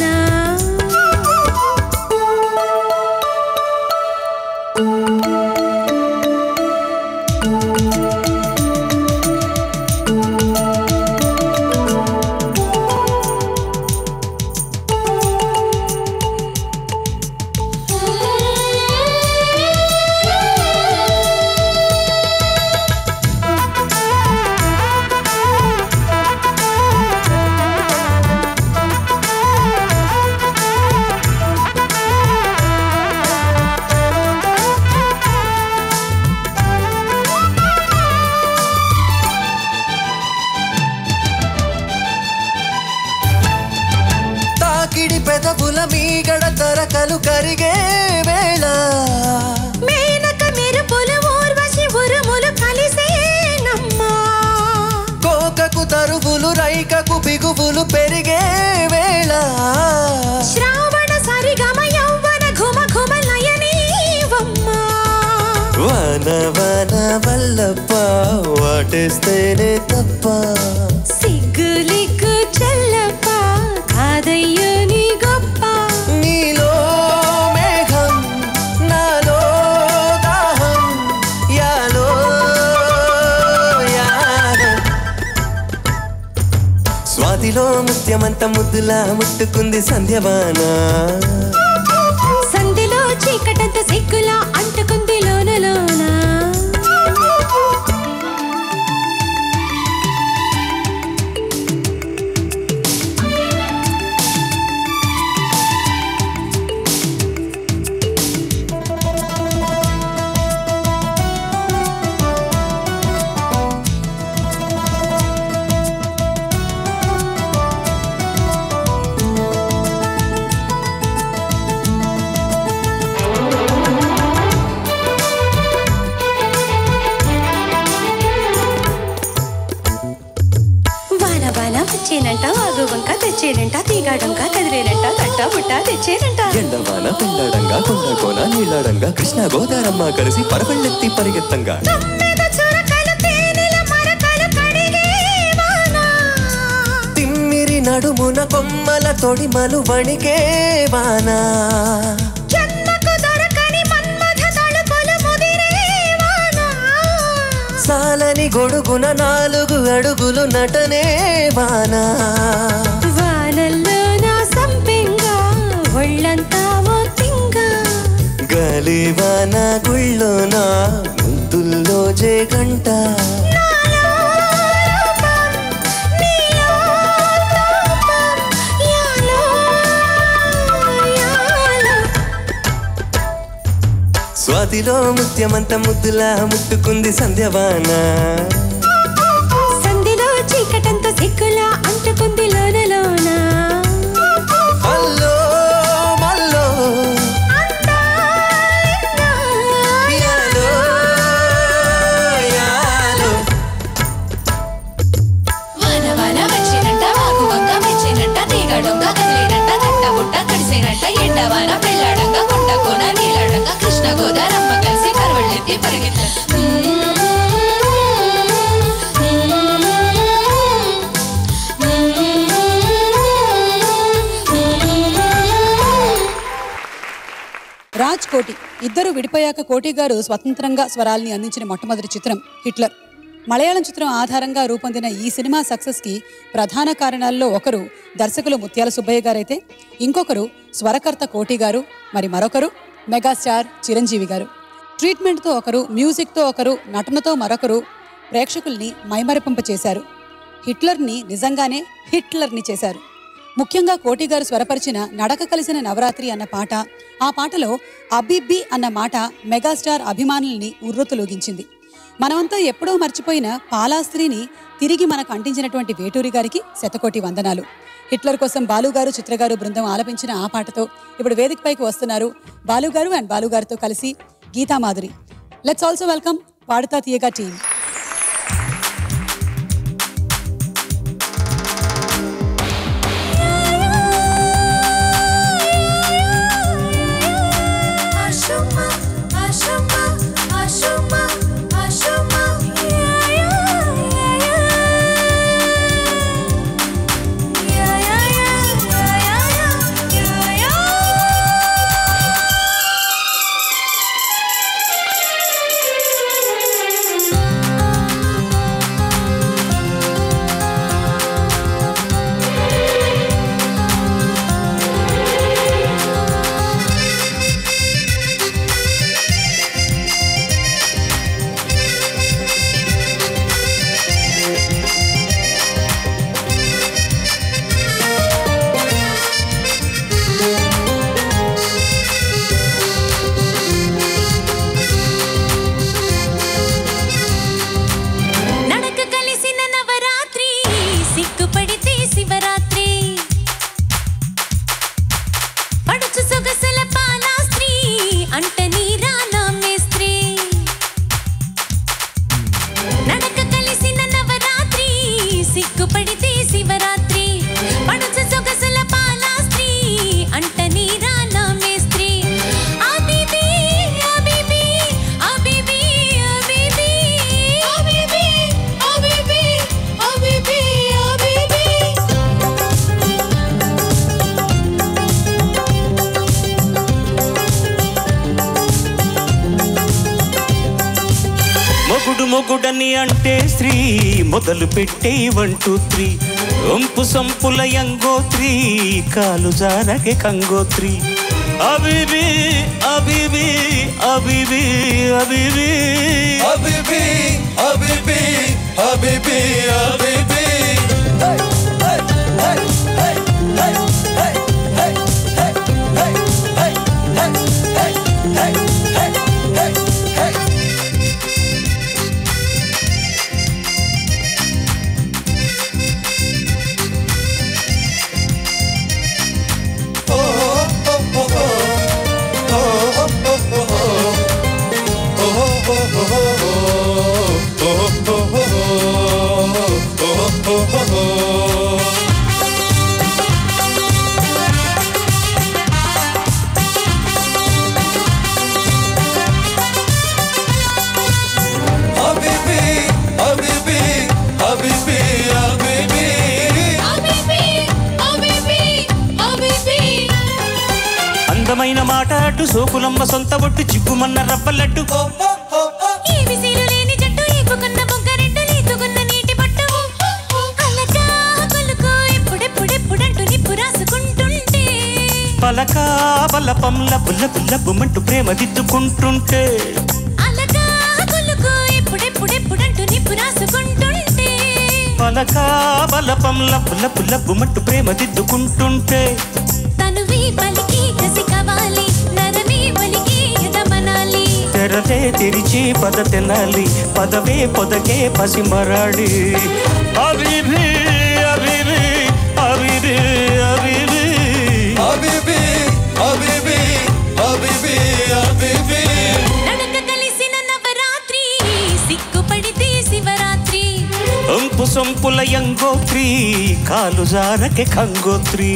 పెదవుల మీగడ తరకలు కరిగే వేళ మేనక మెరుపులు ఊర్వశి ఉరుములు కలిసేనమ్మా కోకకు తరువులు రైకకు బిగువులు పెరిగే వేళ శ్రావణ సరిగమ యౌవన ఘుమ ఘుమ లయనీవమ్మా వాన వాన వల్లప్ప వాటేస్తేనే తప్ప సిగ్గులిగ్గు చెల్లప్ప కాదయ్యో నీ గొప్ప నీలో మేఘం నాలో దాహం యాలో యాలో స్వాతిలో ముత్యమంత ముద్దులా ముట్టుకుంది సంధ్యవాన సంధిలో చీకటంత సిగ్గులా అంటుకుంది లోన లోన వచ్చేనంట వాగు వంక తెచ్చేనంట తీగాడంగా కదిరేనంట తట్ట బుట్ట తెచ్చేనంట ఎండవాన పెండాడంగా కొండ కోన నీళ్ళాడంగా కృష్ణ గోదారమ్మ కలిసి పరవళ్ళెత్తి పరిగెత్తంగా తిమ్మిరి నడుమున కొమ్మల తొడిమలు వణికే వానా సాలని గొడుగున 4 అడుగులు నటనే వానా వానల్లో నా సంపెంగా ఒళ్ళంతా మోతింగా గాలివాన గుళ్ళోన ముద్దుల్లో జేగంట స్వాతిలో ముత్యమంత ముద్దులా ముట్టుకుంది సంధ్యవాన సంధిలో చీకటంత సిగ్గులా అంటుకుంది లోన లోన అల్లో మల్లో యాలో యాలో వాన వాన వచ్చినంట వాగు వంక మెచ్చినంట తీగడంగా కదిలేనంట తట్ట బుట్ట తడిసేనంట ఎండవాన పెళ్ళాడంగా కొండ కోన నీళ్ళాడంగా కృష్ణ గోదారమ్మ కలిసి పరవళ్ళెత్తి పరిగెత్త రాజ్ కోటి ఇద్దరు విడిపోయాక కోటి గారు స్వతంత్రంగా స్వరాల్ని అందించిన మొట్టమొదటి చిత్రం హిట్లర్. మలయాళం చిత్రం ఆధారంగా రూపొందిన ఈ సినిమా సక్సెస్కి ప్రధాన కారణాల్లో ఒకరు దర్శకులు ముత్యాల సుబ్బయ్య గారైతే ఇంకొకరు స్వరకర్త కోటి గారు, మరి మరొకరు మెగాస్టార్ చిరంజీవి గారు. ట్రీట్మెంట్తో ఒకరు, మ్యూజిక్తో ఒకరు, నటనతో మరొకరు ప్రేక్షకుల్ని మైమరిపింప చేశారు. హిట్లర్ని నిజంగానే హిట్లర్ని చేశారు. ముఖ్యంగా కోటి గారు స్వరపరిచిన నడక కలిసిన నవరాత్రి అన్న పాట, ఆ పాటలో అబిబ్బి అన్న మాట మెగాస్టార్ అభిమానుల్ని ఉర్రూతలూగించింది. మనమంతా ఎప్పుడో మర్చిపోయిన పాలాస్త్రీని తిరిగి మనకు అంటించినటువంటి వేటూరి గారికి శతకోటి వందనాలు. హిట్లర్ కోసం బాలుగారు, చిత్రగారు బృందం ఆలపించిన ఆ పాటతో ఇప్పుడు వేదికపైకి వస్తున్నారు బాలుగారు అండ్ బాలుగారితో కలిసి Geetha Madhuri. Let's also welcome Paaduta Theeyaga team. మొగుడని అంటే స్త్రీ మొదలు పెట్టే 1 2 3 ఒంపు సంపుల యంగోత్రి కాలు జారకే కంగోత్రి అబిబి అబిబి అబిబి అబిబి అబిబి అబిబి అబిబి అబిబి అందమైన మాట అడ్డు సోకులమ్మ సొంత ఒట్టు చిక్కుమన్న రవ్వలడ్డు పలకా బలపంల పుల్ల పుల్ల బొమ్మంటూ ప్రేమ దిద్దుకుంటుంటే పలకా బలపంల పుల్ల పుల్ల బొమ్మంటూ ప్రేమ దిద్దుకుంటుంటే తెరలే తెరిచి పద తెనాలి పదవే పొదకే పసి మరాడి అబిబి అబిబి అబిబి అబిబి అబిబి అబిబి అబిబి అబిబి నడక కలిసిన నవరాత్రి సిక్కుపడితే శివరాత్రి ఒంపు సొంపుల యంగోత్రి కాలు జారకే కంగోత్రి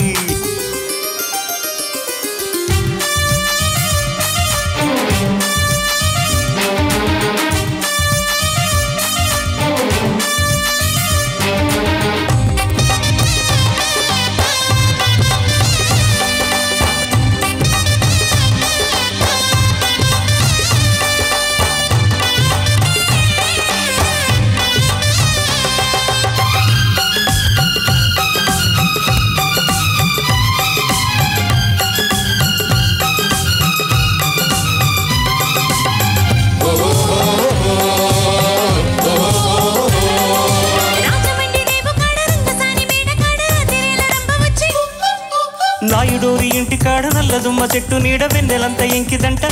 దుమ్మ చెట్టు నీడ వెన్నెలంత ఎంకిదంట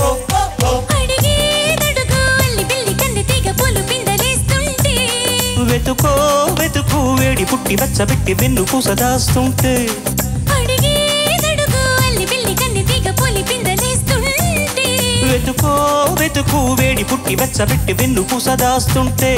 వెతుకో వెతుకు వేడి పుట్టి వెచ్చబెట్టి వెన్ను పూసదాస్తుంటే వెతుకో వెతుకు వేడి పుట్టి వెచ్చబెట్టి వెన్ను పూసదాస్తుంటే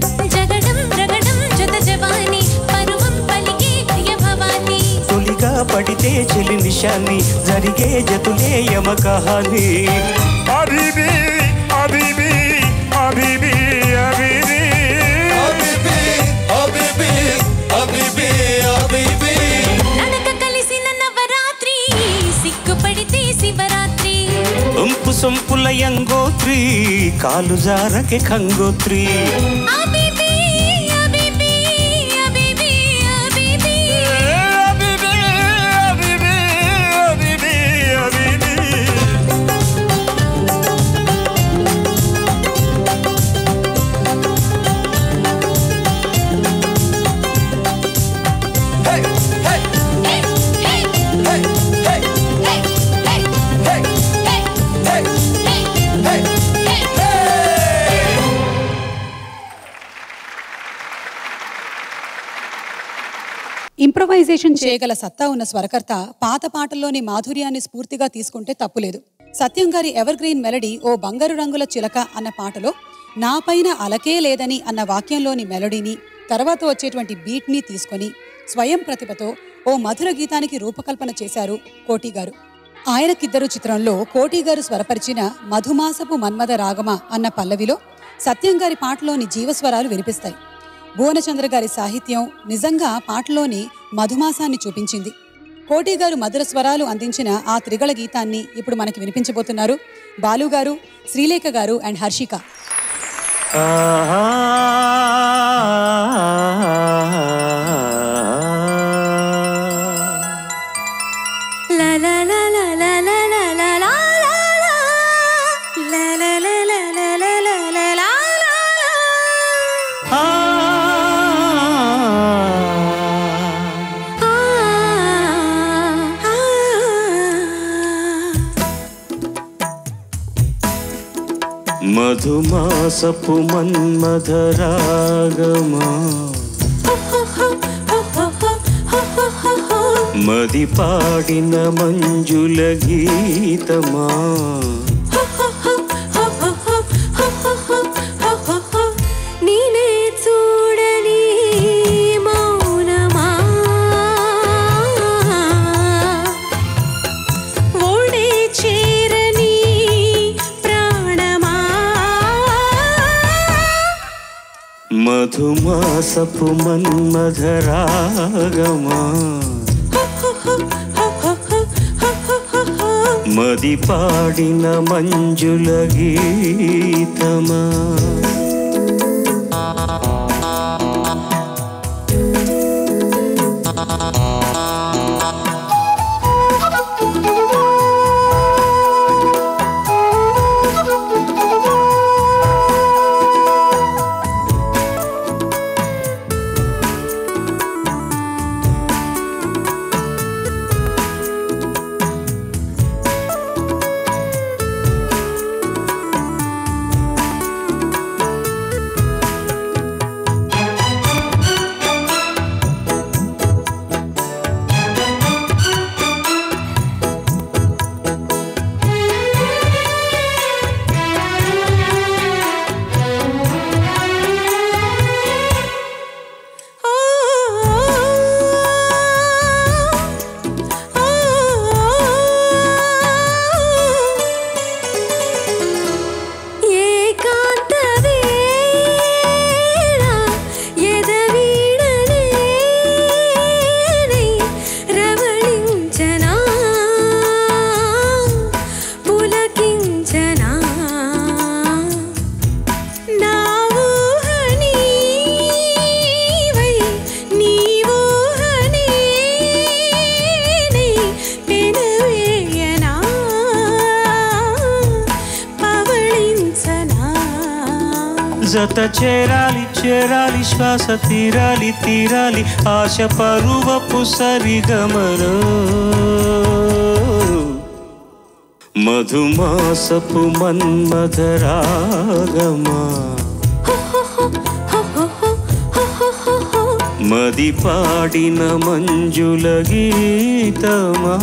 తొలిగా పడితే చెలి నిశాన్ని జరిగే జతులే యమ కహాని అబీబీ అబీబీ అబీబీ అబీబీ ఉంపు సొంపుల యంగోత్రి కాలు జారకే ఖంగోత్రి ఇంప్రొవైజేషన్ చేయగల సత్తా ఉన్న స్వరకర్త పాత పాటల్లోని మాధుర్యాన్ని స్ఫూర్తిగా తీసుకుంటే తప్పులేదు. సత్యం గారి ఎవర్ గ్రీన్ మెలడీ ఓ బంగారు రంగుల చిలక అన్న పాటలో నా పైన అలకే లేదని అన్న వాక్యంలోని మెలడీని తర్వాత వచ్చేటువంటి బీట్ని తీసుకొని స్వయం ప్రతిభతో ఓ మధుర గీతానికి రూపకల్పన చేశారు కోటి గారు. ఆయనకిద్దరు చిత్రంలో కోటి గారు స్వరపరిచిన మధుమాసపు మన్మద రాగమ అన్న పల్లవిలో సత్యం గారి పాటలోని జీవస్వరాలు వినిపిస్తాయి. భువనచంద్ర గారి సాహిత్యం నిజంగా పాటలోని మధుమాసాన్ని చూపించింది. కోటి గారు మధుర స్వరాలు అందించిన ఆ త్రిగళ గీతాన్ని ఇప్పుడు మనకి వినిపించబోతున్నారు బాలు గారు, శ్రీలేఖ గారు అండ్ హర్షిక. మధుమాసపు మన్మధరాగమా మది పాడిన మంజుల గీతమా నీనే చూడని మౌనమా ఓడే చేరని ప్రాణమా మధుమాసపు మన్మధరాగమా మది పాడిన మంజుల గీతమా జత చేరాలి చేరాలి శ్వాస తీరాలి తీరాలి ఆశ పరువపు సరిగమలో మధుమాసపు మన్మధరాగమా మది పాడిన మంజుల గీతమా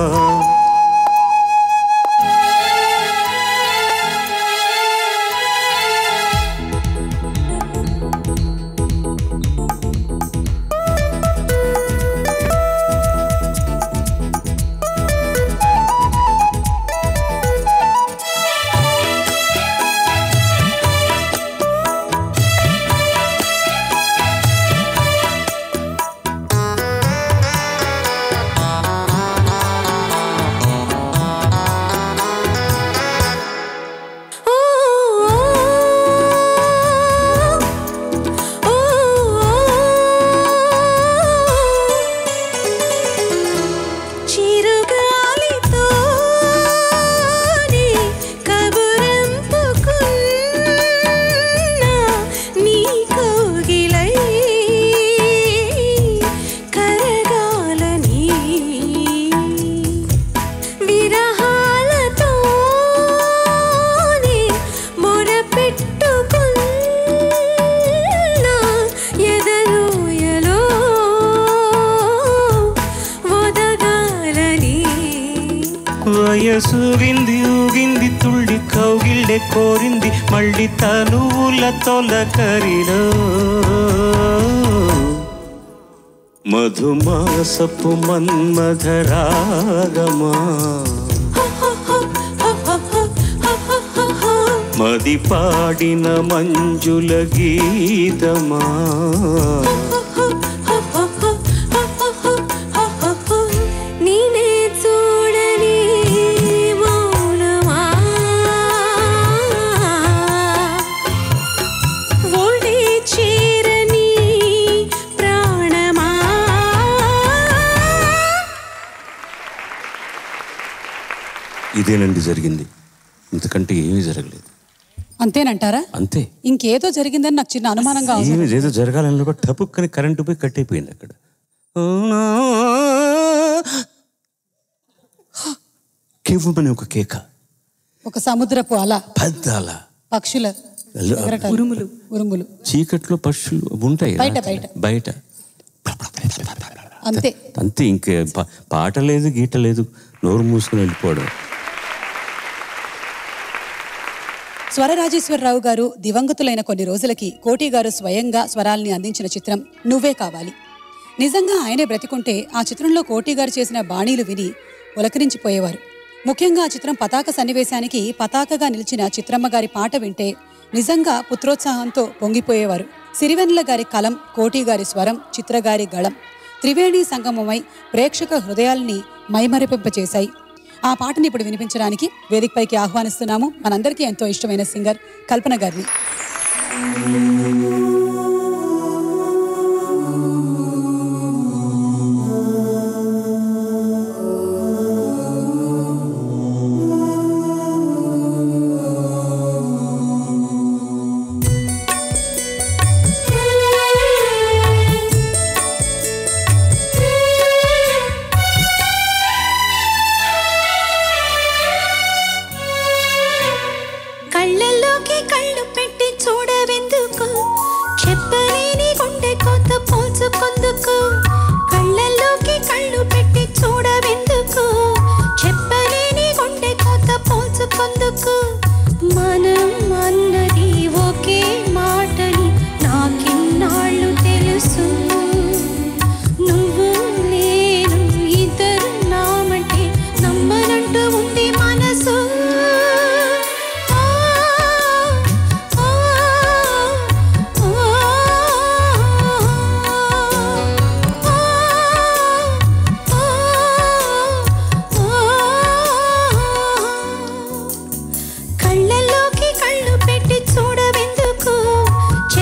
వయసూగింది ఊగింది తుళ్ళి కౌగిళ్ళే కోరింది మళ్ళీ తనువుల తొలకరిలో మధుమాసపు మన్మధరాగమా మది పాడిన మంజుల గీతమా ఇదేనండి జరిగింది, ఇంతకంటే ఏమీ జరగలేదు. అంతేనంటారా? అంతే. ఇంకేదో జరిగిందని నాకు చిన్న అనుమానంగా ఉంది. ఏదో జరగాలని కూడా టపుక్కని కరెంటు పోయి కట్ అయిపోయింది అక్కడ. కేవమని ఒక కేక, ఒక సముద్రపు అల, పెద్ద అల, పక్షుల ఉరుములు ఉరుములు, చీకట్లో పక్షులు ఉంటాయి బయట బయట బయట అంతే అంతే. ఇంకే పాట లేదు గీట లేదు, నోరు మూసుకుని వెళ్ళిపోవడం. స్వరరాజేశ్వరరావు గారు దివంగతులైన కొన్ని రోజులకి కోటి గారు స్వయంగా స్వరాల్ని అందించిన చిత్రం నువ్వే కావాలి. నిజంగా ఆయనే బ్రతికుంటే ఆ చిత్రంలో కోటి గారు చేసిన బాణీలు విని పులకరించిపోయేవారు. ముఖ్యంగా ఆ చిత్రం పతాక సన్నివేశానికి పతాకగా నిలిచిన చిత్రమ్మ గారి పాట వింటే నిజంగా పుత్రోత్సాహంతో పొంగిపోయేవారు. సిరివెన్నెల గారి కలం, కోటి గారి స్వరం, చిత్రగారి గళం త్రివేణి సంగమమై ప్రేక్షక హృదయాల్ని మైమరిపింపచేశాయి. ఆ పాటని ఇప్పుడు వినిపించడానికి వేదికపైకి ఆహ్వానిస్తున్నాము మనందరికీ ఎంతో ఇష్టమైన సింగర్ కల్పన గారిని. కళ్ళల్లోకి కళ్ళు పెట్టి చూడవెందుకు, చెప్పలేని గుండె కోత పోల్చుకొందుకు. కళ్ళల్లోకి కళ్ళు పెట్టి చూడవెందుకు, చెప్పలేని గుండె కోత పోల్చుకొందుకు. మనం అన్నది ఒకే మాటని నాకిన్నాళ్ళు తెలుసు. నువ్వు నేను ఇద్దరు నామంటే నమ్మనంటూ ఉంది మనసు. కళ్ళల్లోకి కళ్ళు పెట్టి చూడవెందుకు,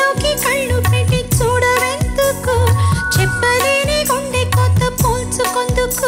కళ్ళలోకి కళ్ళు పెట్టి చూడవెందుకు చెప్పలేని గుండె కొత్త పోల్చుకొందుకు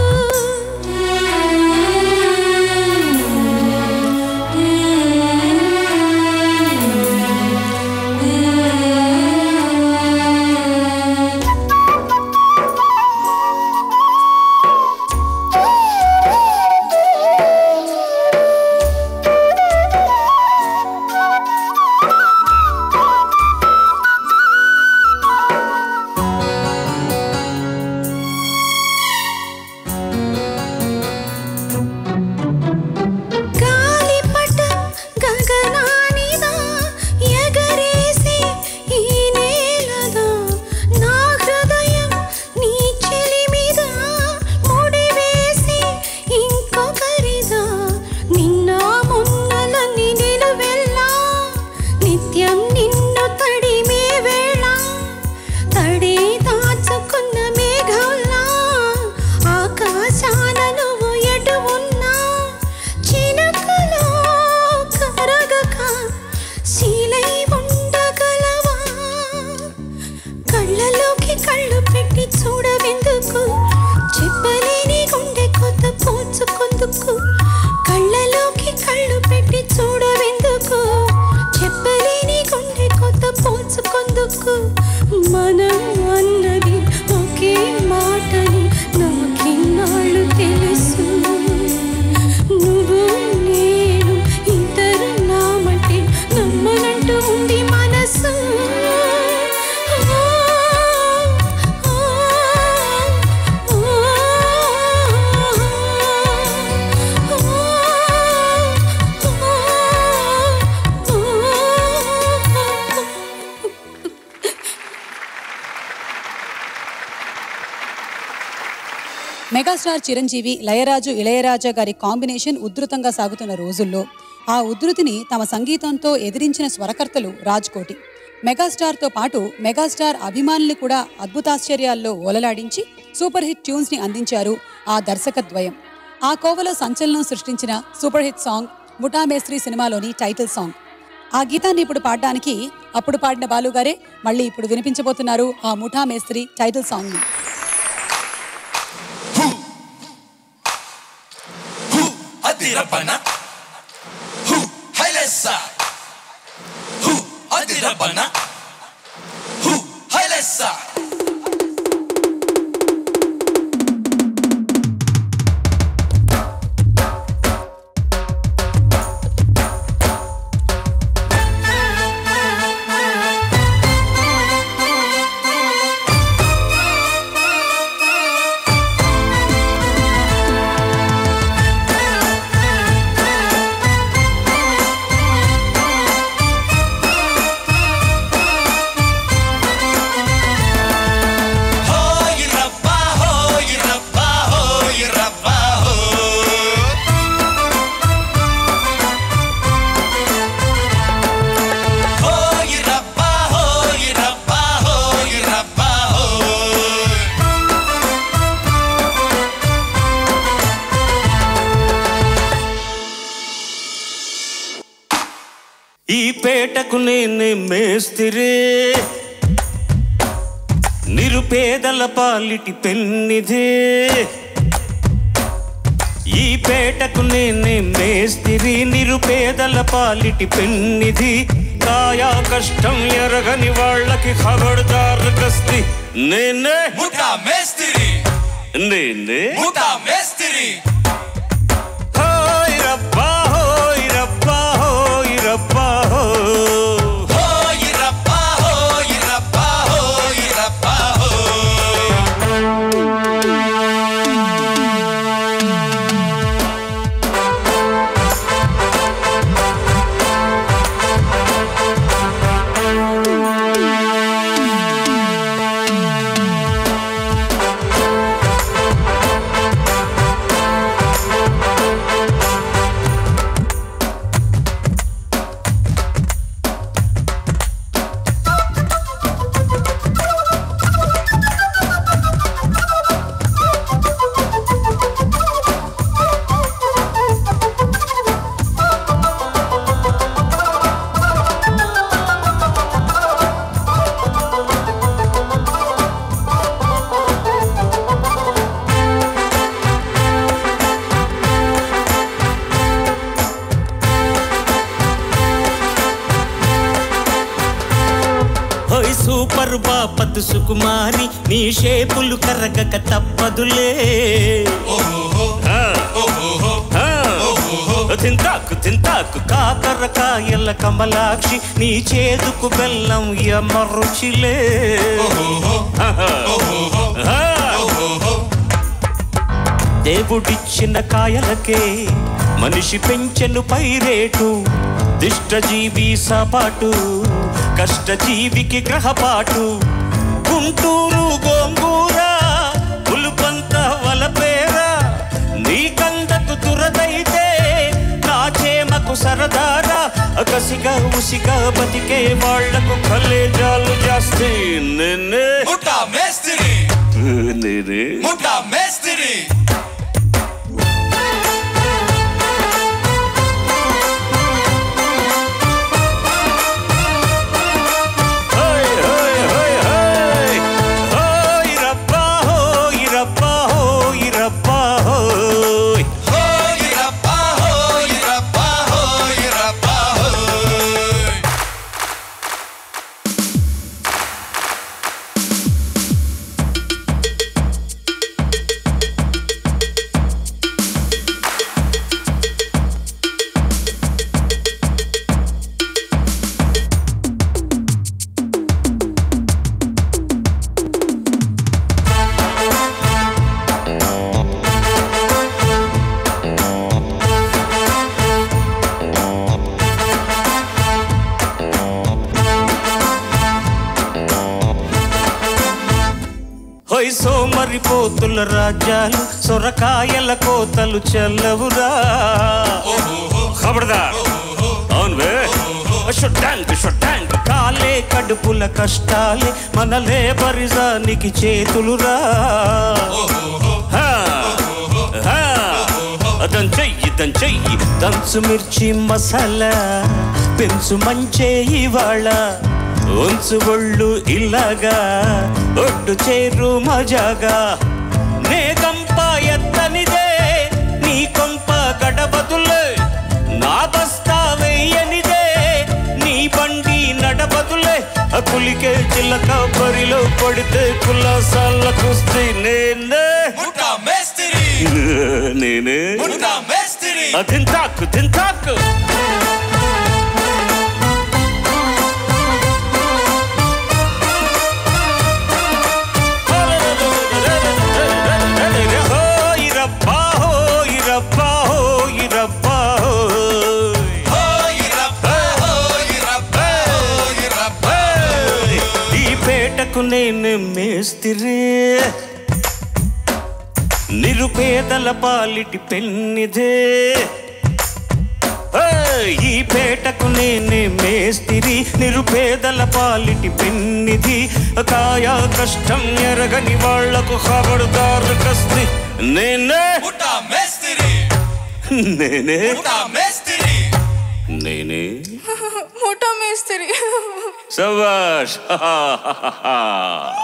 కళ్ళలోకి కళ్ళు పెట్టి చూడవెందుకు చెప్పలేని గుండె కొత్త పోల్చుకొందుకు మనం అన్నది ఒకే మాటని నాకిన్నాళ్ళు తెలుసు నువ్వు నేను ఇద్దరు నామంటే నమ్మనంటూ ఉంది మనసు మెగాస్టార్ చిరంజీవి లయరాజు ఇళయరాజా గారి కాంబినేషన్ ఉధృతంగా సాగుతున్న రోజుల్లో ఆ ఉధృతిని తమ సంగీతంతో ఎదిరించిన స్వరకర్తలు రాజ్కోటి. మెగాస్టార్తో పాటు మెగాస్టార్ అభిమానులు కూడా అద్భుతాశ్చర్యాల్లో ఓలలాడించి సూపర్ హిట్ ట్యూన్స్ని అందించారు ఆ దర్శకద్వయం. ఆ కోవలో సంచలనం సృష్టించిన సూపర్ హిట్ సాంగ్ ముఠా మేస్త్రి సినిమాలోని టైటిల్ సాంగ్. ఆ గీతాన్ని ఇప్పుడు పాడడానికి అప్పుడు పాడిన బాలుగారే మళ్ళీ ఇప్పుడు వినిపించబోతున్నారు ఆ ముఠా మేస్త్రి టైటిల్ సాంగ్ని. Adirabana, hu, hailesa, hu, adirabana, hu, hailesa. ఈ పేటకు నేనే మేస్తిరే నిరుపేదల పాలిటి పెన్నిధే ఈ పేటకు నేనే మేస్తిరి నిరుపేదల పాలిటి పెన్నిధి కాయా కష్టం ఎరగని వాళ్ళకి ఖబర్దార్ కస్తి నేనే ముఠా మేస్తిరి నేనే ముఠా మేస్తిరి హోయ్ రబ్బా హోయ్ రబ్బా హోయ్ రబ్బా హోయ్ రబ్బా హోయ్ రబ్బా హోయ్ రబ్బా హోయ్ సూపర్ బాపత్ సుకుమారి నీ షేపులు కరగక తప్పదులే తింతాకు తింతాకు కాకరకాయల కమలాక్షి నీ చేదుకు బెల్లం ఎమరుచిలే దేవుడిచ్చిన కాయలకే మనిషి పెంచెను పైరేటు దిష్టజీవి సపాటు కష్టజీవికి గ్రహపాటు గుంటూరు గోంగూర పులుపంత వలపేర నీ కందకు దురదైతే నా చేమకు సరదారా కసిగా ఉసిగా బతికే వాళ్లకు కలేజాలు జాస్తి నేనే ముఠా మేస్త్రి నేనే ముఠా మేస్త్రి సోమరిపోతుల రాజ్యాలు సొరకాయల కోతలు చల్లవురా ఖబర్దార్ అవునువే షొట్టాంక్ కాలే కడుపుల కష్టాలే మన లేబరిజానికి చేతులురా దంచెయ్యి దంచు మిర్చి మసాలా పెంచు మంచే ఇవాళ ఉంచు ఒళ్ళు ఇలాగా ఒడ్డు చేరు మజాగా నే కంప ఎత్తనిదే నీ కొంప గడబదులే నా బస్తా వెయ్యనిదే నీ బండి నడబదులే పులికే చిల్లక బరిలో పడితే కులాసాల కుస్తీ నేనే ముఠా మేస్త్రి నేనే ముఠా మేస్త్రి తింటాకు నేను మేస్తిరే నిరుపేదల పాలిటి పెన్నిదే ఈ పేటకు నేనే మేస్తిరి నిరుపేదల పాలిటి పెన్నిది కాయా కష్టం ఎరగని వాళ్లకు ఖబర్దారు కస్తి నేనే ముఠా మేస్త్రి నేనే ముఠా మేస్త్రి నేనే ముఠా మేస్త్రి శభాష్